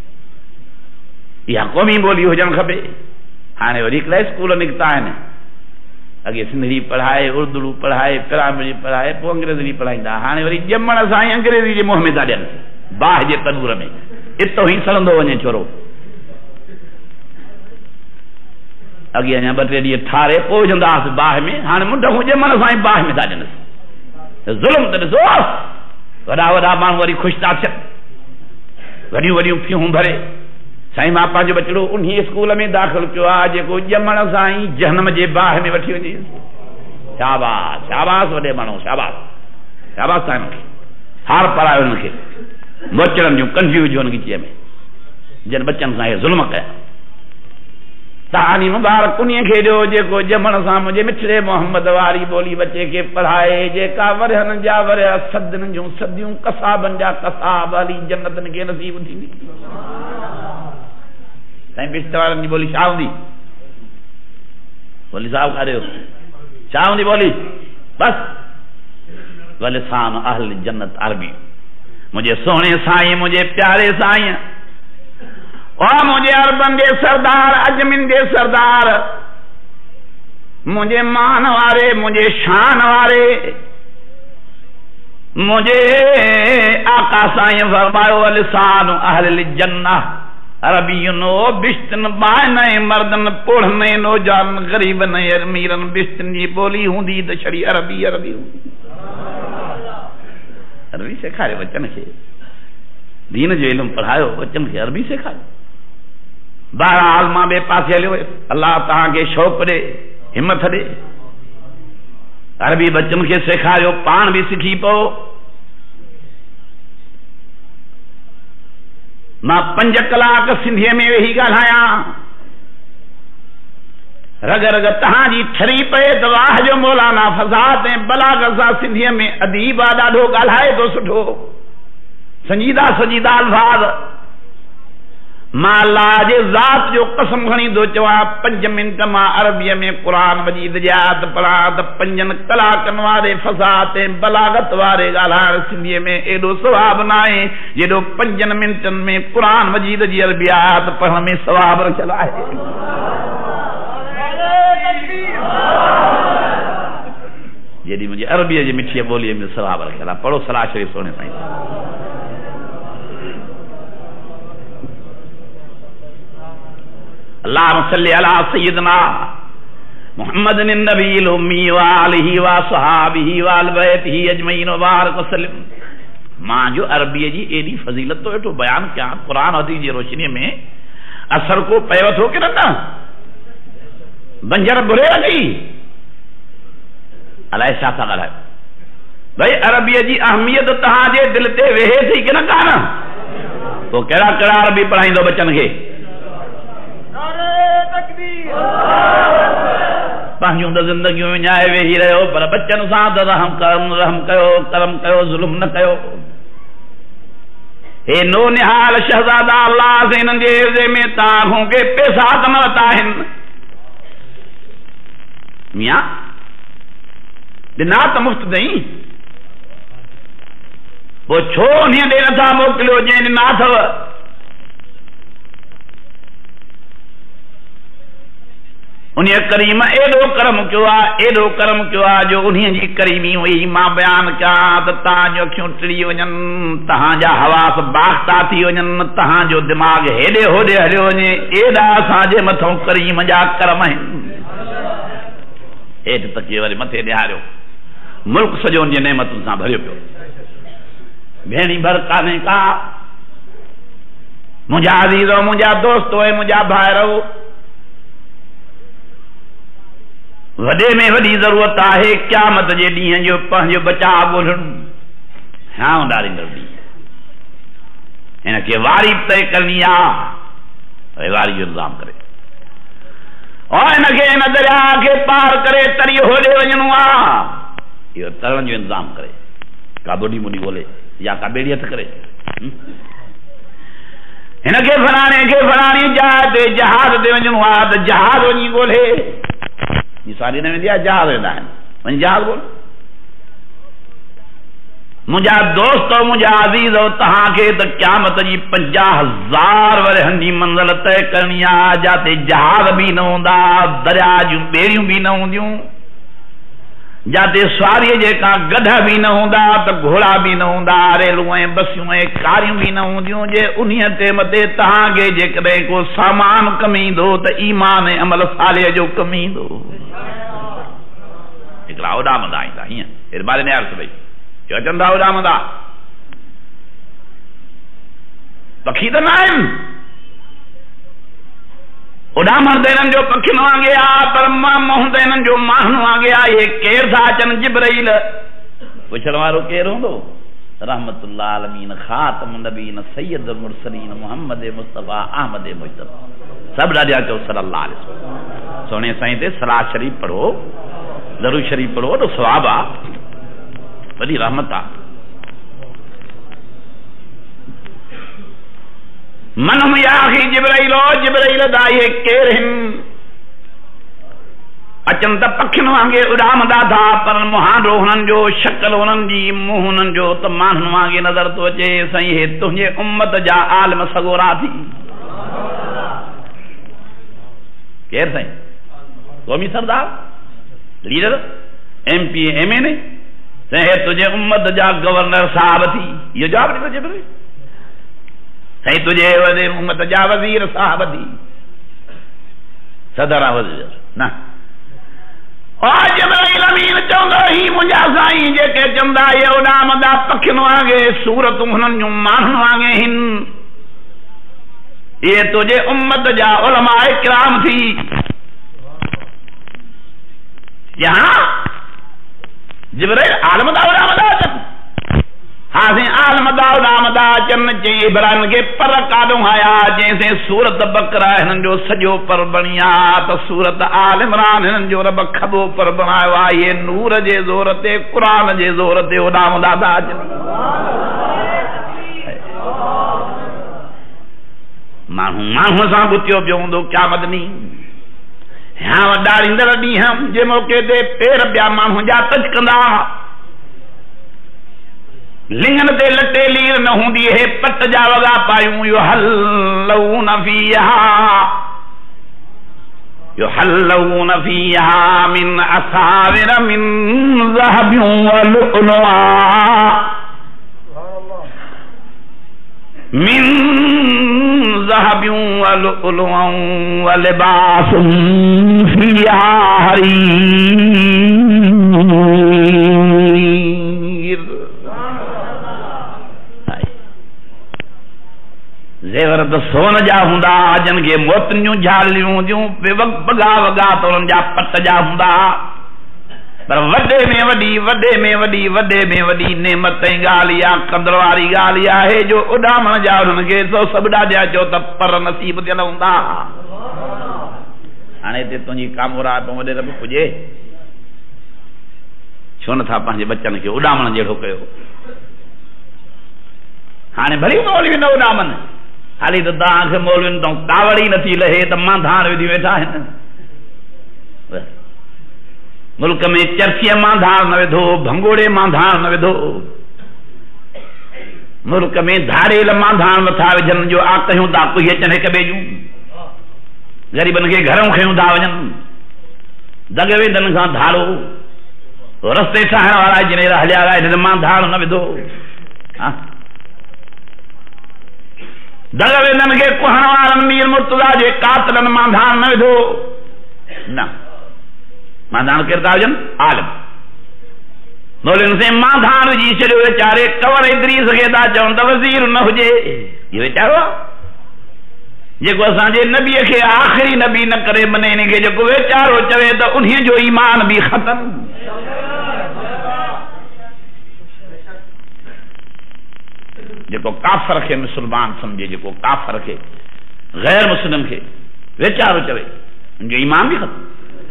इहा क़ौमी ॿोली हुजणु खपे हाणे वरी हिकिड़ा स्कूल निकिता आहिनि अॻे सिंधी पढ़ाए उर्दू पढ़ाए प्राइमरी पढ़ाए पोइ अंग्रेज़ी पढ़ाईंदा हाणे वरी ॼमण सां ई अंग्रेज़ी जे मुंहं में था ॾियनि बाहि जे तनूर में इतो ई सड़ंदो वञे छोरो अॻे अञा ॿ टे ॾींहं ठारे पोइ विझंदा हुआसीं बाहि में हाणे मुंड हुजे मन सां ई बाहि में था ॾियनि ज़ुल्म त ॾिसो वॾा वॾा माण्हू वरी ख़ुशि था थियनि वॾियूं वॾियूं फीहूं भरे साईं मां पंहिंजो बचिड़ो उन स्कूल में दाख़िल कयो आहे जेको ॼमण सां ई जहनम जे बाहि में वठी वञे शाबाश शाबाश वॾे माण्हू शाबाश शाबाश साईं खे हार पढ़ायो हुनखे मोचड़नि जूं कंढियूं विझो हुनखे चीअ में जन बचनि सां इहे ज़ुल्म कया तहानी मुबारक उन्हीअ खे ॾियो जेको ॼमण सां मुंहिंजे मिठड़े मोहम्मद वारी ॿोली बचे खे पढ़ाए जेका वरहनि जा वरह सदनि जूं सदियूं कसाबनि जा कसाब हली जन्नतनि खे नसीब थींदी साईं बिश्त वारनि जी ॿोली छा हूंदी ॿोली साहिबु काॾे छा हूंदी ॿोली बसि वलिसान अहल जन्नत अरबी मुंहिंजे सोणे साईं मुंहिंजे प्यारे साईं ओ मुझे अरबन दे सरदार अजमिन दे सरदार मुझे मान वारे मुझे शान वारे मुझे आका साईं फरमायो लिसान अहल जन्नह अरबियन ओ बिश्तन बायन मर्दन पोढ़न नौजवान गरीबन अमीरन बिश्तन जी बोली हूंदी त छड़ी अरबी अरबी हूंदी अरबी सेखारे बच्चन खे दीन जो इल्मु पढ़ायो बच्चन खे अरबी सेखारियो बहरहाल मां ॿिए पासे हलियो अल्लाह तव्हांखे शौक़ ॾे हिमत ॾे अरबी बच्चन के सेखारियो, पान भी सीखी पो। मां पंज कलाक सिंधीअ में वेही ॻाल्हायां, रग रग तहांजी ठरी पए त वाह जो मौलाना फसाद ऐं बलागत सां सिंधीअ में अदीब आहे, ॾाढो ॻाल्हाए थो सुठो, संजीदा संजीदा अल्फाज़। मां अल्लाह जे ज़ात जो कसम खणी थो चवां, पंज मिंट मां अरबीअ में क़ुर मजीद जी आयत पढ़ा त पंजनि कलाकनि वारे फसाद ऐं बलागत वारे ॻाल्हाइण सिंधीअ में एॾो सवाबु न आहे जेॾो पंजनि मिंटनि में क़ुर मजीद जी अरबी आयत पढ़ण में सवाबु रखियलु आहे। जेॾी मुंहिंजी अरबीअ जी मिठी ॿोलीअ में सवाबु रखियलु आहे। पढ़ो सलाह शरीफ़ सोने साईं। अल्लाहुम्मा सल्ली अला सय्यिदना मुहम्मदिन नबील उम्मी व आलिहि व असहाबिहि व अल बैतिहि अजमईन व बारक वसल्लम। मां जो अरबीअ जी एॾी फज़ीलत तो वेठो बयान कयां, क़ुर हदीस जी रोशनीअ में असर को पयो थो कि न? बंजर बुरे लॻी अलाए छा था ॻाल्हायो। भई अरबीअ जी अहमियत तव्हांजे दिलि ते वेहे थी कि न कान? पोइ कहिड़ा कहिड़ा अरबी पढ़ाईंदो बच्चनि खे? पंहिंजूं त ज़िंदगियूं विञाए वेही रहियो, पर बच्चनि सां त रहम करम रहम कयो, करम कयो, ज़ुल्म न कयो। हे नो निहाल शहज़ादा अल्लाह से हिननि जे इर्ज़े में तव्हां खे पैसा त न वरिता आहिनि। मियां ॾिना त मुफ़्त अथई, पोइ छो उन ॾे नथा मोकिलियो जंहिं ॾिना अथव? उन करीम एॾो करम कयो आहे, एॾो करम कयो आहे जो उन जी करीमी हुई मां बयान कयां त तव्हांजूं अखियूं टिड़ी वञनि, तव्हांजा हवास बाख़्ता थी वञनि, तव्हांजो दिमाग़ हेॾे होॾे हलियो वञे, एॾा असांजे मथां करीम जा करम आहिनि। हेठि तकिए वरी मथे ॾियारियो, मुल्क सॼो उन जी नेमतुनि सां भरियो पियो। भेणी भर कान्हे का, मुंहिंजा अज़ीज़ो, मुंहिंजा दोस्तो ऐं मुंहिंजा भाइरो, वॾे में वॾी ज़रूरत आहे क़यामत जे ॾींहं जो पंहिंजो बचाव ॻोल्हणु, छांव ॾारींदड़ ॾींहुं। हिन खे वारी तय करणी आहे, वारी जो इंतज़ाम करे, और हिन खे हिन दरिया खे पार करे तरी होॾे वञणो आहे, इहो तरण जो इंतज़ाम करे, का ॿुॾी मुॾी ॻोल्हे या का ॿेड़ी हथ करे। हिन खे फलाणे खे फलाणी जाइ ते जहाज़ ते वञणो आहे त जहाज़ वञी ॻोल्हे। सारी न वेंदी आहे, जहाज़ वेंदा आहिनि, वञी जहाज़ ॻोल्ह। मुंहिंजा दोस्त, मुंहिंजा अज़ीज़, तव्हांखे त क़यामत जी पंजाह हज़ार वरहनि जी मंज़िल तय करणी आहे, जिते जहाज़ बि न हूंदा, दरिया जूं ॿेड़ियूं बि न हूंदियूं, जिते सवारीअ जेका गढ बि न हूंदा, त घोड़ा बि न हूंदा, रेलूं ऐं बसियूं ऐं कारियूं बि न हूंदियूं। जे उन ते मथे तव्हांखे जेकॾहिं को सामान कमु ईंदो त ईमान ऐं अमल सालिह जो कमु ईंदो। हिकिड़ा उॾामंदा ईंदा, हीअं हेॾे ॿारनि जे अर्थ भई चयो अचनि था उॾामंदा, पखी त न आहिनि, उॾामण त हिननि जो पखियुनि वांगुरु आहे, पर मोह त हिननि जो माण्हुनि वांगुरु आहे। इहे केरु था अचनि? जिब्राईल। पुछण वारो केरु हूंदो? रहमतुल्लाह आलमीन, ख़ातम नबीन, सैयदुल मुरसलीन, मोहम्मद मुस्तफ़ा, अहमद मुजतबा, सभु ॾाढा चओ सल्लल्लाहु अलैहि वसल्लम। सोने साईं ते सलाह शरीफ़ पढ़ो, दरूद शरीफ़ पढ़ो, वॾो सवाब आहे, वॾी रहमत आहे। मन या अखी जिब्राईल, जिब्राईल दा इहे केरु आहिनि? अचनि त पखियुनि वांगुरु उॾामंदा था, पर मुहांडो हुननि जो, शक्ल हुननि जी, मुंहुं हुननि जो त माण्हुनि वांगुरु नज़र थो अचे। साईं हे तुंहिंजे उम्मत जा आलिम सगोरा थी। केरु साईं? क़ौमी सरदार, leader, M P, M N A? हे तुंहिंजे उम्मत जा गवर्नर साहब थी। इहो जवाब ॾिनो जिब्राईल। साईं तुंहिंजे वॾे उम्मत जा वज़ीर साहब थी, सदर वज़ीर न। और जिब्राईल अमीन चवंदो ही मुंहिंजा साईं जेके चवंदा इहे उॾामंदा पखियुनि वांगुरु, सूरतूं हुननि जूं माण्हुनि वांगुरु आहिनि। इहे तुंहिंजे उम्मत जा उलमाए किराम थी। यहाँ जिब्राइल आलम दाऊद आमदा अचन हासे आलम दाऊद आमदा अचन चे इब्राहिम के पर कादो आया जैसे सूरत बकरा हिनन जो सजो पर बणिया तो सूरत आल इमरान हिनन जो रब खबो पर बनायो आ ये नूर जे जोर ते कुरान जे जोर ते उडाम दादा अचन माण्हू माण्हू सां बुतियो पियो हूंदो क़यामत ॾींहुं हाँ वॾाड़ींदड़ ॾींहं जे मौके ते पेर ॿिया माण्हू जा टच कंदा लिंगन ते लटे लीर न हूंदी हे पट जा वॻा पायूं यो हलऊन फीहा यो हलऊन फीहा मिन असाविर मिन ज़हबिन व लुअलुआ मिन ज़हबिन व लुअलुआ व लिबासुम फीहा हरीर जेवर तो सोन जा हुंदा जन के मोतियूं झालियूं जूं बगा वगा तो उन जा पट जा हुंदा पर वडे में वडी वडे में वडी वडे में वडी नेमत गाली आ कदर वाली गाली आहे जो उडामण जा उन के तो सब डाजा जो त पर नसीब दियल हुंदा हाने ते तुजी कामोरा तो वडे रब पुजे छो न था पंहिंजे बच्चन के उडामण जेड़ो कयो हाने भली मौलवी न उडामन हाली तो तव्हांखे मौलविन तो कावड़ी नथी लहे त मां धाण विधी वेठा आहिनि मुल्क में चरसीअ मां धाण न विधो भंगोड़े मां धाण न विधो मुल्क में धाड़ेल मां धाण नथा विझनि जो आ कयूं था कोई अचनि हिक ॿिए जूं ग़रीबनि खे घरों खयूं था वञनि दग वेदनि खां धाड़ो रस्ते ठाहिण वारा जिनेर हलिया विया हिन मां धाण न विधो हा दग वेदन के कुहण वारन मीर मुर्तजा जे कातलन मां धाण न विधो न मां धाण केर था वञनि आलिम मौलविन से मां धाण विझी छॾियो वीचारे कवर इदरीस खे था चवनि त वज़ीर न हुजे इहो वीचारो आहे जेको असांजे नबीअ खे आख़िरी नबी न करे मने इन खे जेको वीचारो चवे त उन जो ईमान बि ख़तम जेको काफर के मुसलमान समझे जेको काफर के गैर मुस्लिम के वेचारो चवे उनजो ईमान भी खत्म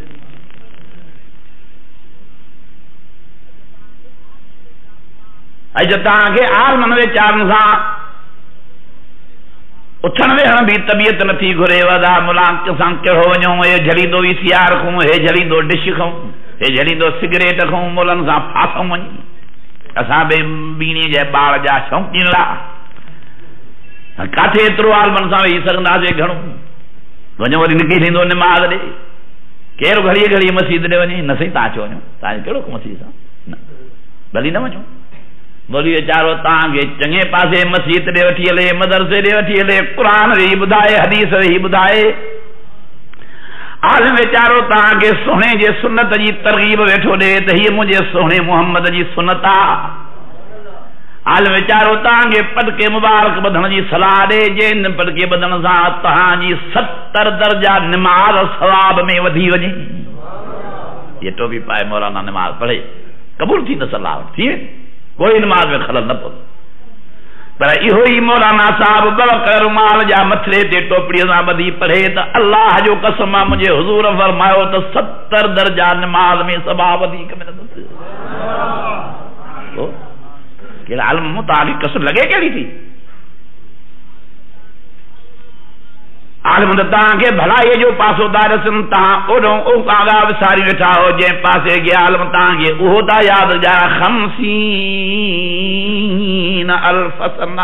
अज तव्हांखे आलमन वेचारनि सां उथण वेहण भी तबियत नथी घुरे वदा मुलाक सां कहिड़ो वञूं हे झड़ींदो वी सी आर खां हे झड़ींदो डिश खां हे झड़ींदो सिगरेट खां मुलनि सां फासूं वञी असां बे बीणी जे ॿार जा शौक़ीन ला काथे एतिरो आलमन सां वेही सघंदासीं घणो वञो वरी निकिरी थींदो निमाज़ ॾे केरु घड़ी घड़ी मस्जिद ॾे वञे न साईं तव्हां अचो वञो तव्हांजो कहिड़ो कमु मस्जिद सां न भली न वञो बोली वीचारो तव्हांखे चङे पासे मस्जिद ॾे वठी हले मदरसे ॾे वठी हले क़ुरान वेही ॿुधाए हदीस वेही ॿुधाए आलिम वीचारो तव्हांखे सुहिणे जे सुनत जी तरगीब वेठो ॾे त हीअ मुंहिंजे सुहिणे मुहम्मद जी सुनत आहे आलिम वीचारो तव्हांखे पटके मुबारक ॿधण जी सलाह ॾे जंहिं पटके ॿधण सां तव्हांजी सतर दर्जा निमाज़ सवाब में वधी वञे ये टोपी पाए मौलाना निमाज़ पढ़े क़बूल थी न सलाह थी कोई नमाज में खलल न पवंदो पर इहो ई मौलाना साहब बकर रुमाल जा मथले ते टोपड़ीअ सां ॿधी पढ़े त अल्लाह जो कसम आहे मुंहिंजे हुज़ूर फरमायो त सतर दर्जा नमाज़ में सवाब वधीक मिलंदुसि कहिड़ा आलम तव्हांखे कसम लॻे कहिड़ी थी आलम त तव्हांखे भलाईअ जो पासो था रसनि तव्हां ओॾो ओकागा विसारी वेठा हो जंहिं पासे गे आलम तव्हांखे उहो था यादि ॾिया खमसीन अल्फ सना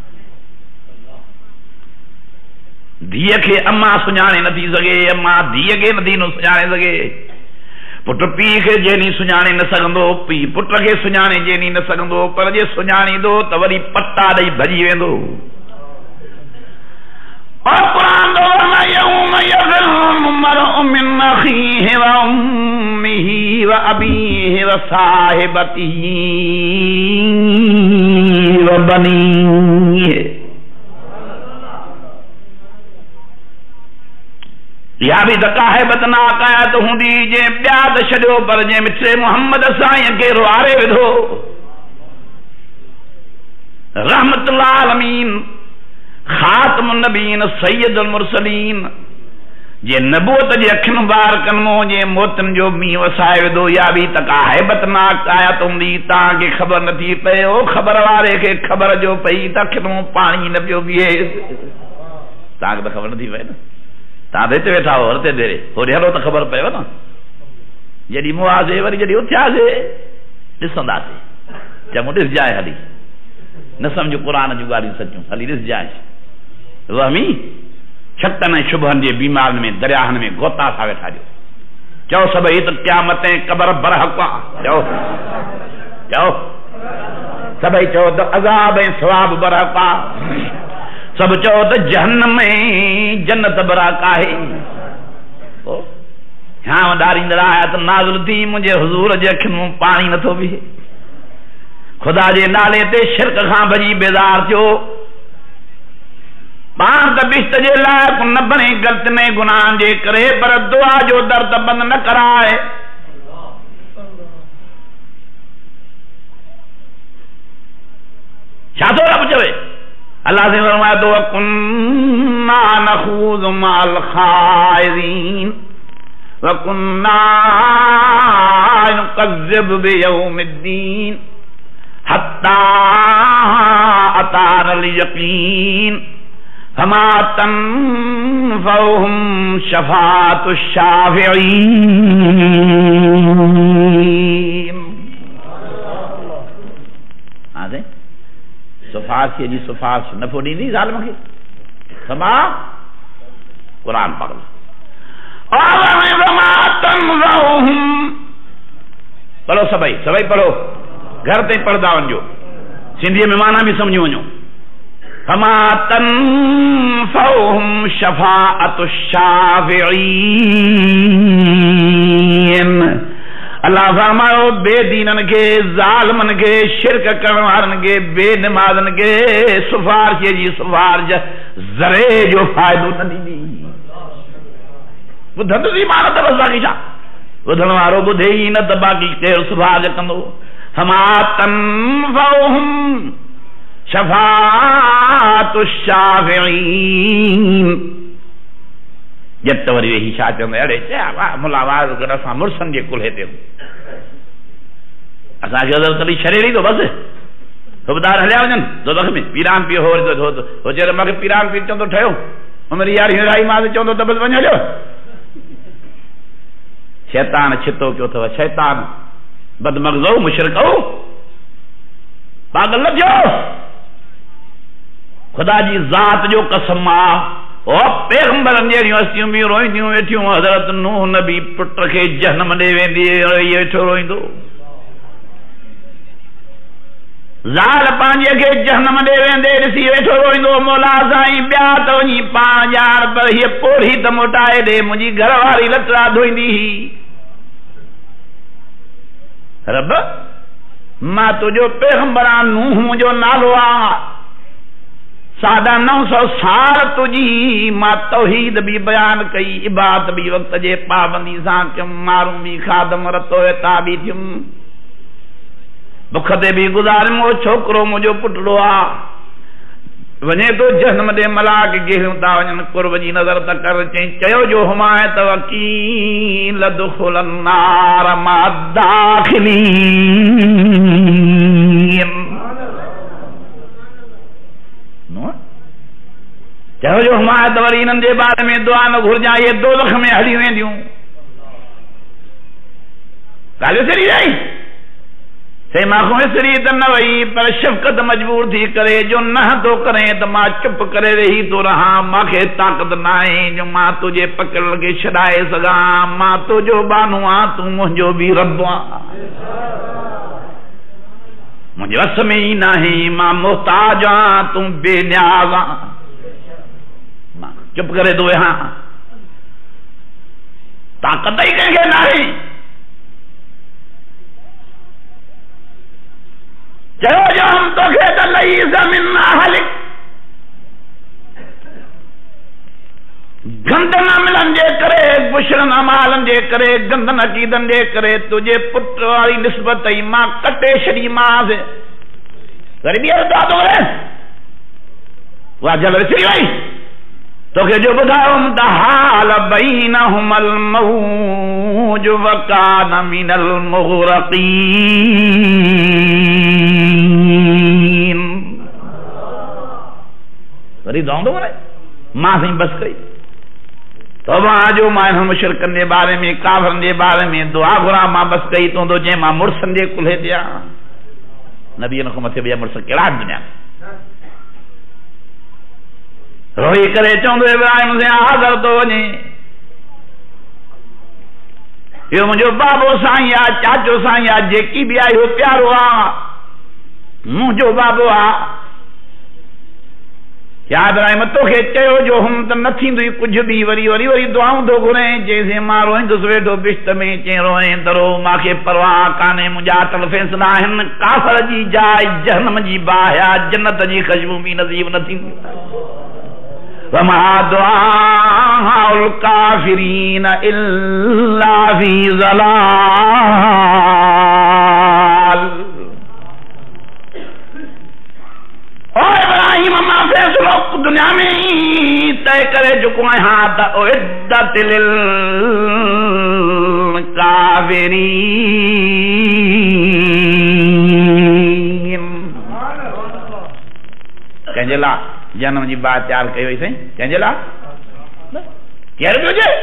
धीअ खे अम्मा सुञाणे नथी सघे अम्मा धीअ खे नथी न सुञाणे सघे पुटु पीउ खे जेनी सुञाणे न सघंदो पीउ पुट खे सुञाणे जेनी न सघंदो पर जे सुञाणींदो त वरी पटा ॾेई भॼी वेंदो और कुरान दो वरना यौम यफ़िरु मरउ मिन अख़ीहि व उम्मिहि व अबीहि व साहिबतिहि व बनीहि या भी दका है बतनाक आयत हूंदी जे ॿिया त छॾियो पर जे मिठे मोहम्मद साईं खे रुआरे विधो रहमतुल आलमीन खातमुन नबीन सैयदुल मुरसलीन जे नबूत जे अखियुनि मुबारकनि मां जे मोतनि जो मींहुं वसाए विधो या बि तका है बतनाक आयत हूंदी तव्हांखे ख़बर नथी पए ओ ख़बर वारे खे ख़बर जो पई त अखियुनि मां पाणी न पियो बीहे तव्हांखे त ख़बर नथी पए न तव्हां त हिते वेठा हो हरते देरे होॾे हलो त ख़बर पएव न जॾहिं मुआज़े वरी जॾहिं उथियासीं ॾिसंदासीं चङो ॾिसजांइ हली न सम्झ क़ुर जूं ॻाल्हियूं सचियूं हली ॾिसजांइ वहमी छतनि ऐं शुभनि जे बीमारियुनि में दरियाहनि में गोता सां वेठा ॾियो चओ सभई त क़यामत ऐं क़बर बरहक़ आहे चओ चओ सभई चओ त अज़ाब ऐं सवाब बरहक़ आहे सभु चओ त जहन्नम में जन्नत बरहक़ आहे हाँ ॾारींदड़ आया त नाज़िल थी मुंहिंजे हुज़ूर जे अखियुनि मां पाणी नथो बीहे खुदा जे नाले ते शिरक खां भॼी बेज़ार थियो पाण त बिश्त जे लाइक़ न बणे ग़लति में गुनाहनि जे करे पर दुआ जो दर त बंदि न कराए छा थो रब चवे अल्लाह से फरमाए थो वकुन्ना नखूज़ु मअल खाइज़ीन वकुन्ना नुकज़्ज़िबु बियौमिद्दीन हत्ता अतानल यकीन फमा तनफ़उहुम शफ़ाअतुश शाफ़िईन आदे सिफारिश जी सिफारिश न पोइ ॾींदी ज़ालिम खे फमा क़ुरान पढ़ो पढ़ो सभई सभई पढ़ो घर ते पढ़ंदा वञो सिंधीअ में माना बि सम्झी वञो फमा तनफ़उहुम शफ़ाअतुश शाफ़िईन अल्लाह फरमायो बेदीननि खे ज़ालिमनि खे शिरक करण वारनि खे बेनमाज़नि खे सिफारिश जी सिफारिश ज़रे जो फ़ाइदो न ॾींदी ॿुधंदुसि मां न त बसि बाक़ी छा ॿुधण वारो ॿुधे ई न त बाक़ी केरु सिफारिश कंदो फमा तनफ़उहुम शफ़ाअतुश शाफ़िईन जत वरी वेही छा चवंदे अड़े चया मुलावाज़ कर असां मुड़सनि जे कुल्हे ते असांखे अदर तॾहिं छॾे ॾींदो बसि सुबदार हलिया वञनि दोज़ख में पीरान पीउ हो हो चए मूंखे पीरान पीउ चवंदो ठहियो उमिरि यारहीं विराई मां चवंदो त बसि वञ हलियो शैतान छितो कयो अथव शैतान बदमग़ज़ो मुशरिक़ो पागल न थियो खुदा जी ज़ात जो कसम आहे ओ पैगंबरनि जहिड़ियूं हस्तियूं बि रोईंदियूं वेठियूं हज़रत नूह नबी पुट खे जहन्नम ॾे वेंदी इहो वेठो रोईंदो ज़ाल पंहिंजे खे जहन्नम ॾे वेंदे ॾिसी वेठो रोईंदो मौला साईं ॿिया त वञी पाण ॼाण पर हीअ पोड़ी त मोटाए ॾे मुंहिंजी घरवारी लतड़ा धोईंदी हुई रब मां तुंहिंजो पैगंबर आहियां नूह मुंहिंजो नालो आहे साढा नौ सौ साल तुझी मां तौहीद भी बयान कई इबादत भी वक्त जे पाबंदी सां कयम मारूं भी खादम रतो ताबी थियुम बुख ते भी गुज़ारियम ओ छोकरो मुंहिंजो पुटड़ो आहे वञे तो जहन्नम दे मलाक गेहूं था वञनि कुर्ब जी नज़र त कर चई चयो जो हुमायत वकील दुखुलन नार मा दाखिलीन चयो जो हुमायत वरी इन्हनि जे बारे में दुआ न घुरजां इहे दोज़ख में हली वेंदियूं ॻाल्हियूं सिरी रही से मां विसरी त न वई पर शफ़क़त मजबूर थी करे जो न थो करे त मां चुप करे वेही थो रहां मूंखे ताक़त न आहे जो मां तुंहिंजे पकड़ खे छॾाए सघां मां तुंहिंजो बानू आहियां तूं मुंहिंजो बि रब आहीं मुंहिंजे वस में ई न आहे मां मुहताज आहियां तूं बेनियाज़ आहीं चुप करे थो वेहां ताक़त ई कंहिंखे न आहे चयो जो हम तोखे त लई ज़मीन हलिक गंदन अमलन जे करे बुशरन अमालन जे करे गंदन अकीदन जे करे तुझे पुट वारी निस्बत ई मां कटे छड़ी मां से गरीबी दुआ तो करे वाह जल विसरी वई तोखे जो ॿुधायो हाल बैनहुमल मौज वकान मिनल मुग़रक़ीन वरी दुआ तो करे मां से बस कई तो जो मां मुशरिकन जे बारे में काफरन जे बारे में दुआ घुरा मां बस कई तो तो जे मां मुर्सन जे कुल्हे दिया नबी न को मथे बिया मुर्स केड़ा दुनिया रोई करे चवंदो इब्राहिम से हाज़र तो वने यो मुंहिंजो बाबो साईं आ चाचो साईं आ जेकी भी आई हो प्यारो आ मुंहिंजो बाबो आ या इब्राहिम तोखे चयो जो हम त न थींदुई कुझु बि वरी वरी वरी दुआऊं थो घुरे चईंसि मां रोईंदुसि वेठो बिश्त में चई रोए दरो मूंखे परवाह कान्हे मुंहिंजा अटल फैसला आहिनि काफ़र जी जाइ जहन्नम जी बाहि आहे जन्नत जी ख़ुशबू बि नसीब न थींदी वमा दुआउल काफिरीन इल्ला फी ज़लाल ओ इब्राहिम मां फैसलो दुनिया में ही तय करे चुको आहियां त उइद्दत लिल काफिरीन कंहिंजे लाइ जन्म जी बात तैयार कई वई साईं कंहिंजे लाइ केरु बि हुजे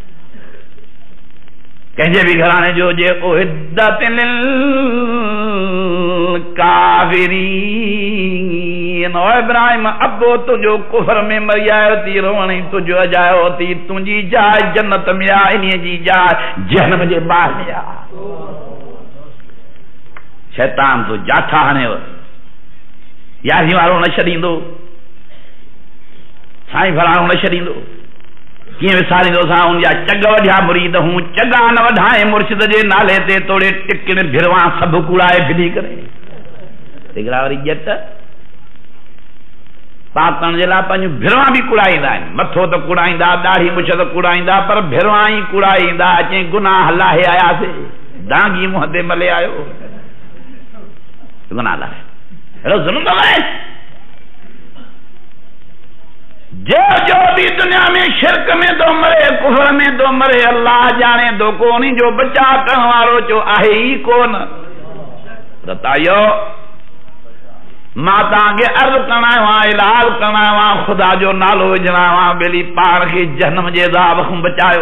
कंहिंजे बि घराणे जो हुजे उइद्दत लिल काफिरीन ओ इब्राहिम अबो तुझो कुफर में मरी आयो थी रोवणी तुझो अजायो थी तुंहिंजी जाइ जन्नत में आ इन्हीअ जी जाइ जहन्नम जे ॿाहिरि में आ शैतान तो जाठा हणेव यारी वारो न छॾींदो साईं फलाणो न छॾींदो कीअं विसारींदो असां उनजा चग वढिया मुरीद हूं चगा न वढाए मुर्शिद जे नाले ते तोड़े टिकिन भिरवा सभु कूड़ाए फिरी करे हिकिड़ा वरी ॼट पातण जे लाइ पंहिंजूं भिरवा बि कूड़ाईंदा आहिनि मथो त कूड़ाईंदा ॾाढ़ी मुछ त कूड़ाईंदा पर भिरवा ई कूड़ाईंदा अचे गुनाह लाहे आयासीं डांगी मुंहं ते मले आयो गुनाह लाहे अहिड़ो ज़ुल्म थो करे जो जो भी दुनिया में शिरक में दो मरे कुफर में दो मरे अल्लाह जाने दो कोन जो बचा करण वारो जो आहे ही कोन बतायो मां तव्हांखे अर्ज़ करणु आयो आहियां इलाज करणु आयो आहियां ख़ुदा जो नालो विझणु आयो आहियां ॿेली पाण खे जहन्नम जे अज़ाब खां बचायो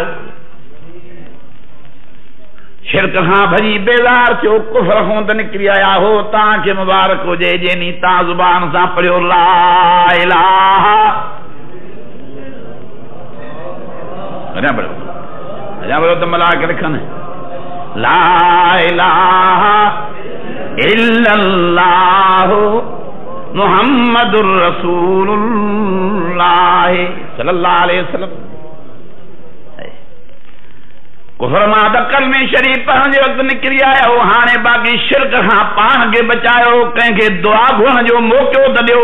शिरक खां भॼी बेज़ार थियो कुफर खां त निकिरी आया हो तव्हांखे मुबारक हुजे जेनी तव्हां ज़ुबान सां पढ़ियो ला इलाहा अञा पढ़ो अञा पढ़ो त मलाइक लिखनि ला इलाहा इल्लल्लाहु मुहम्मदुर रसूलुल्लाह सल्लल्लाहु अलैहि वसल्लम कुफर मां त कलमे शरीफ पढ़ण जे वक़्तु निकिरी आया हो हाणे बाक़ी शिरक खां पाण खे बचायो कंहिंखे दुआ घुरण जो मौक़ो त ॾियो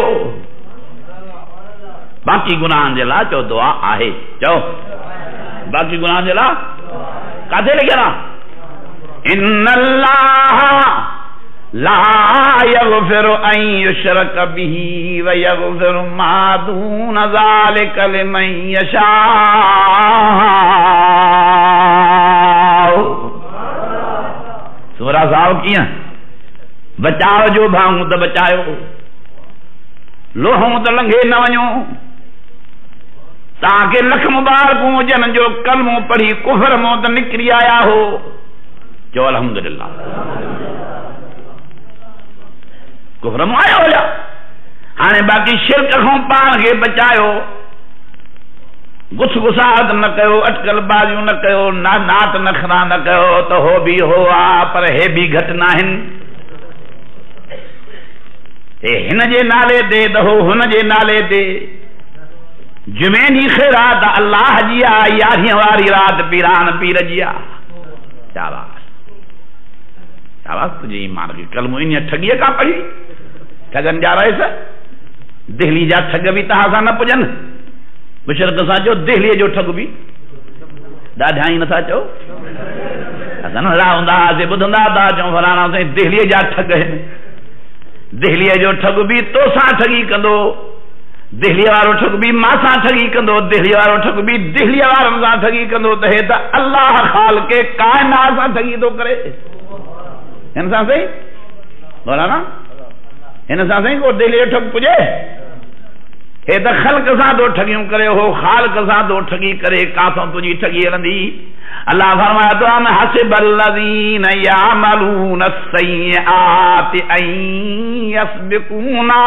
बाक़ी गुनाहनि जे लाइ चओ दुआ आहे चओ बाक़ी गुनाहनि जे लाइ काथे लिखियल आहे इन्नल्लाह ला यग़फिरु अन युशरक बिही व यग़फिरु मा दून ज़ालिका लिमन यशा सूरा साहब कीअं बचाव जो भाऊं त बचायो लोहूं त लंघे न वञो तव्हांखे लख मुबारकूं हुजनि जो कलमो पढ़ी कुफर मां त निकिरी आया हो चओ अल्हम्दुलिल्लाह कुफर मां आया हुया हाणे बाक़ी शिरक खां पाण खे बचायो गुस गुसाहट न कयो अटकल बाजियूं न कयो ना नात नखरा न कयो त हो बि हो आहे पर हे बि घटि न आहिनि हे हिन जे नाले ते त हो हुन जे नाले ते जुमे ॾींहुं ख़ैरात अल्लाह जी आहे यारहीं वारी राति पीरान पीर जी आहे शाबाश शाबाश तुंहिंजे ईमान खे कलमो इन ठगीअ खां पढ़ी ठगनि जा रहिस दिल्ली जा ठग बि तव्हां सां न पुॼनि मुशरक सां चओ दिल्लीअ जो ठग बि ॾाढा ई नथा चओ असां न हूंदा हुआसीं ॿुधंदा था चऊं फलाणा साईं दिल्लीअ जा ठग आहिनि दिल्लीअ जो ठग बि तोसां ठगी कंदो दिल्लीअ वारो ठग बि मां सां ठगी कंदो दिल्लीअ वारो ठग बि दिल्लीअ वारनि सां ठगी कंदो त हे त अल्लाह ख़ाल के काइनात सां ठगी थो करे हिन सां सही मौलाना हिन सां साईं को दिल्लीअ जो ठग पुॼे हे त ख़ल्क़ सां थो ठगियूं करे हो ख़ालिक़ सां थो ठगी करे काथों तुंहिंजी ठगी हलंदी अल्लाह फरमाए थो अम हसिबल लज़ीन यामलून सय्यिआति अन यसबिकूना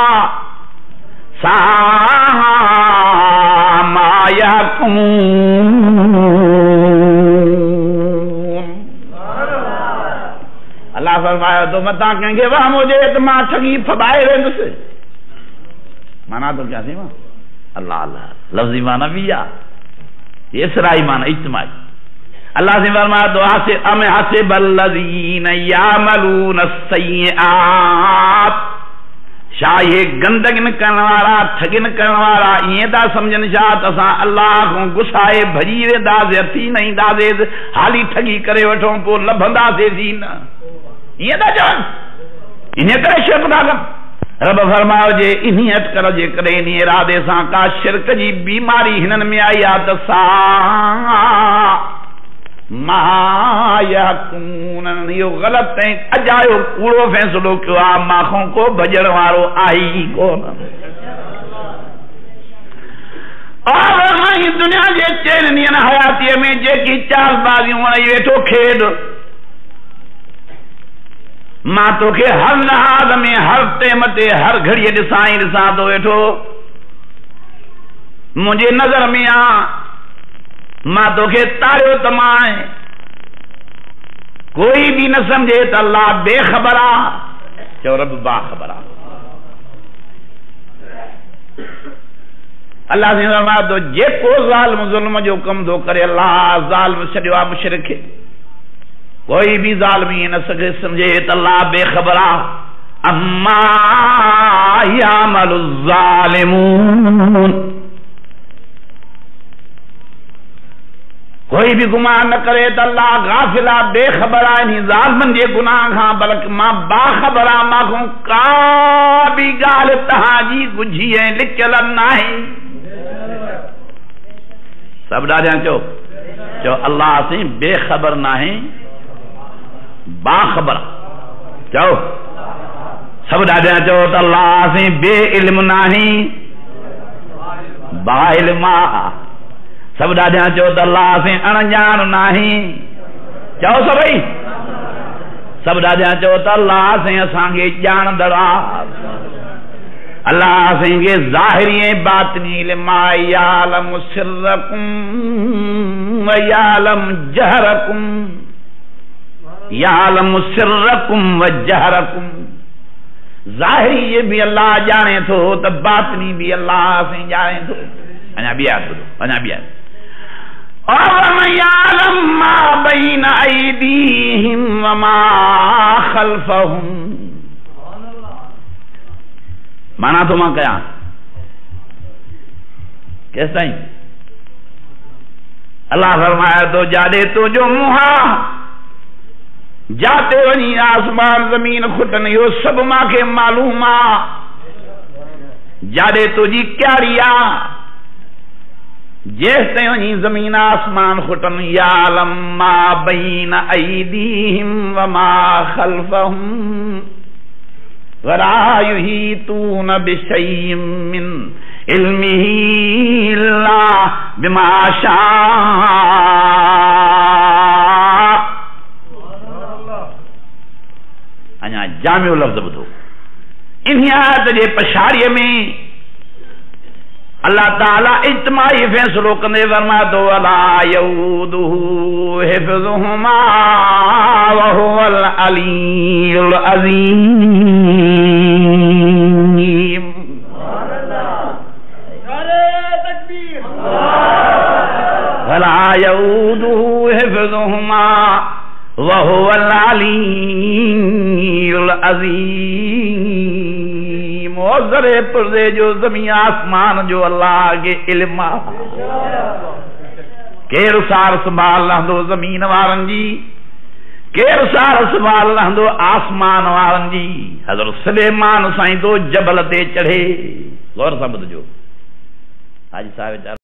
साआ मा यहकुमून अल्लाह फरमाए थो मतां कंहिंखे वहम हुजे त मां ठगी फॿाए वेंदुसि माना तो क्या थी मां अल्लाह अल्लाह लफ्ज़ी माना भी या ये इसराई माना इज्तिमाई अल्लाह से फरमाया तो हासे अम हसिबल लज़ीन यामलून सय्यिआत शाये गंदगिन करण वारा ठगिन करण वारा ये ता समझन छा त असां अल्लाह को गुस्साए भजी वेंदासीं अथी न ईंदासीं हाली ठगी करे वठूं पोइ लभंदासीं न ये ता चवनि इन करे शिरक था कनि रब फरमायो जे इन अटकल जे करे इन इरादे सां का शिरक जी बीमारी हिननि में आई आहे त सा मायकून इहो ग़लति ऐं अजायो कूड़ो फ़ैसिलो कयो आहे माखों को भॼण वारो आहे ई कोन और दुनिया जे चइनि ॾींहंनि हयातीअ में जेकी चालबाज़ियूं हणी वेठो खेॾ मां तोखे हर नहाज़ में हर टेम ते हर घड़ीअ ॾिसां ई ॾिसां थो वेठो मुंहिंजे नज़र में आ मां तोखे तारियो त मां कोई भी न समझे त अल्लाह बेखबर आ चओ रब बाखबर आ अल्लाह से फरमायो तो जेको ज़ालिम ज़ुल्म जो कम थो करे अल्लाह ज़ालिम छॾियो आहे मुशरिक खे कोई भी ज़ालिमी न सके समझे त अल्लाह बेखबर आ अम्मा यामलु ज़ालिमून कोई भी गुनाह न करे त अल्लाह गाफ़िल आ बेखबर आ इन ज़ालिमनि जे गुनाह खां बल्कि मां बाखबर आ मां का भी ॻाल्हि तव्हांजी गुझी ऐं लिकियल नाहे सभु ॾाढा चओ चओ अल्लाह से बेखबर नाहे बाखबर चओ सभु ॾाढा चओ त अल्लाह से बे इल्म नाहे बा इल्म आ सभु ॾाढा चओ त अल्लाह से अणॼाण नाहे चओ सभई सभु ॾाढा चओ त अल्लाह से असांखे ॼाणंदड़ आहे अल्लाह असांखे ज़ाहिरी ऐं बातिनी इल्म आहे यालम सिरकुम व यालम जहरकुम यालम सिरकुम व जहरकुम ज़ाहिरी ये भी अल्लाह जाने थो त बातिनी भी अल्लाह से जाने थो अञा ॿिया ॿुधो अञा ॿिया और यालम मा बैन अयदीहिम व मा खल्फहुम माना तो मां कयां केसि ताईं अल्लाह फरमाया तो जाॾे तुंहिंजो मुंहुं आहे जाते वञी आसमान ज़मीन खुटनि इहो सभु मूंखे मालूम आहे जाॾे तुंहिंजी क्यारी आहे जेसि ताईं वञी ज़मीन आसमान खुटनि यालम मा बैन अयदीहिम व मा खल्फहुम वला युहीतून बिशैइन मिन इल्मिही इल्ला बिमा शाअ अञा जामियो लफ़्ज़ ॿुधो इन आयत जे पछाड़ीअ में अल्लाह ताला इज्तिमाई फ़ैसिलो कंदे फरमाए थो वला यऊदुहु हिफ़्ज़ुहुमा व हुवल अलीयुल अज़ीम वला यऊदुहु हिफ़्ज़ुहुमा व हुवल अलीयुल अज़ीम ओ ज़रे पुर्ज़े जो ज़मीन आसमान जो अल्लाह के इल्म आहे। केरु सार संभाल रहंदो ज़मीन वारनि जी, केरु सार संभाल रहंदो आसमान वारनि जी। हज़रत सुलेमान साईं तो जबल ते चढ़े, गौर सां ॿुधजो। हाजी साहिब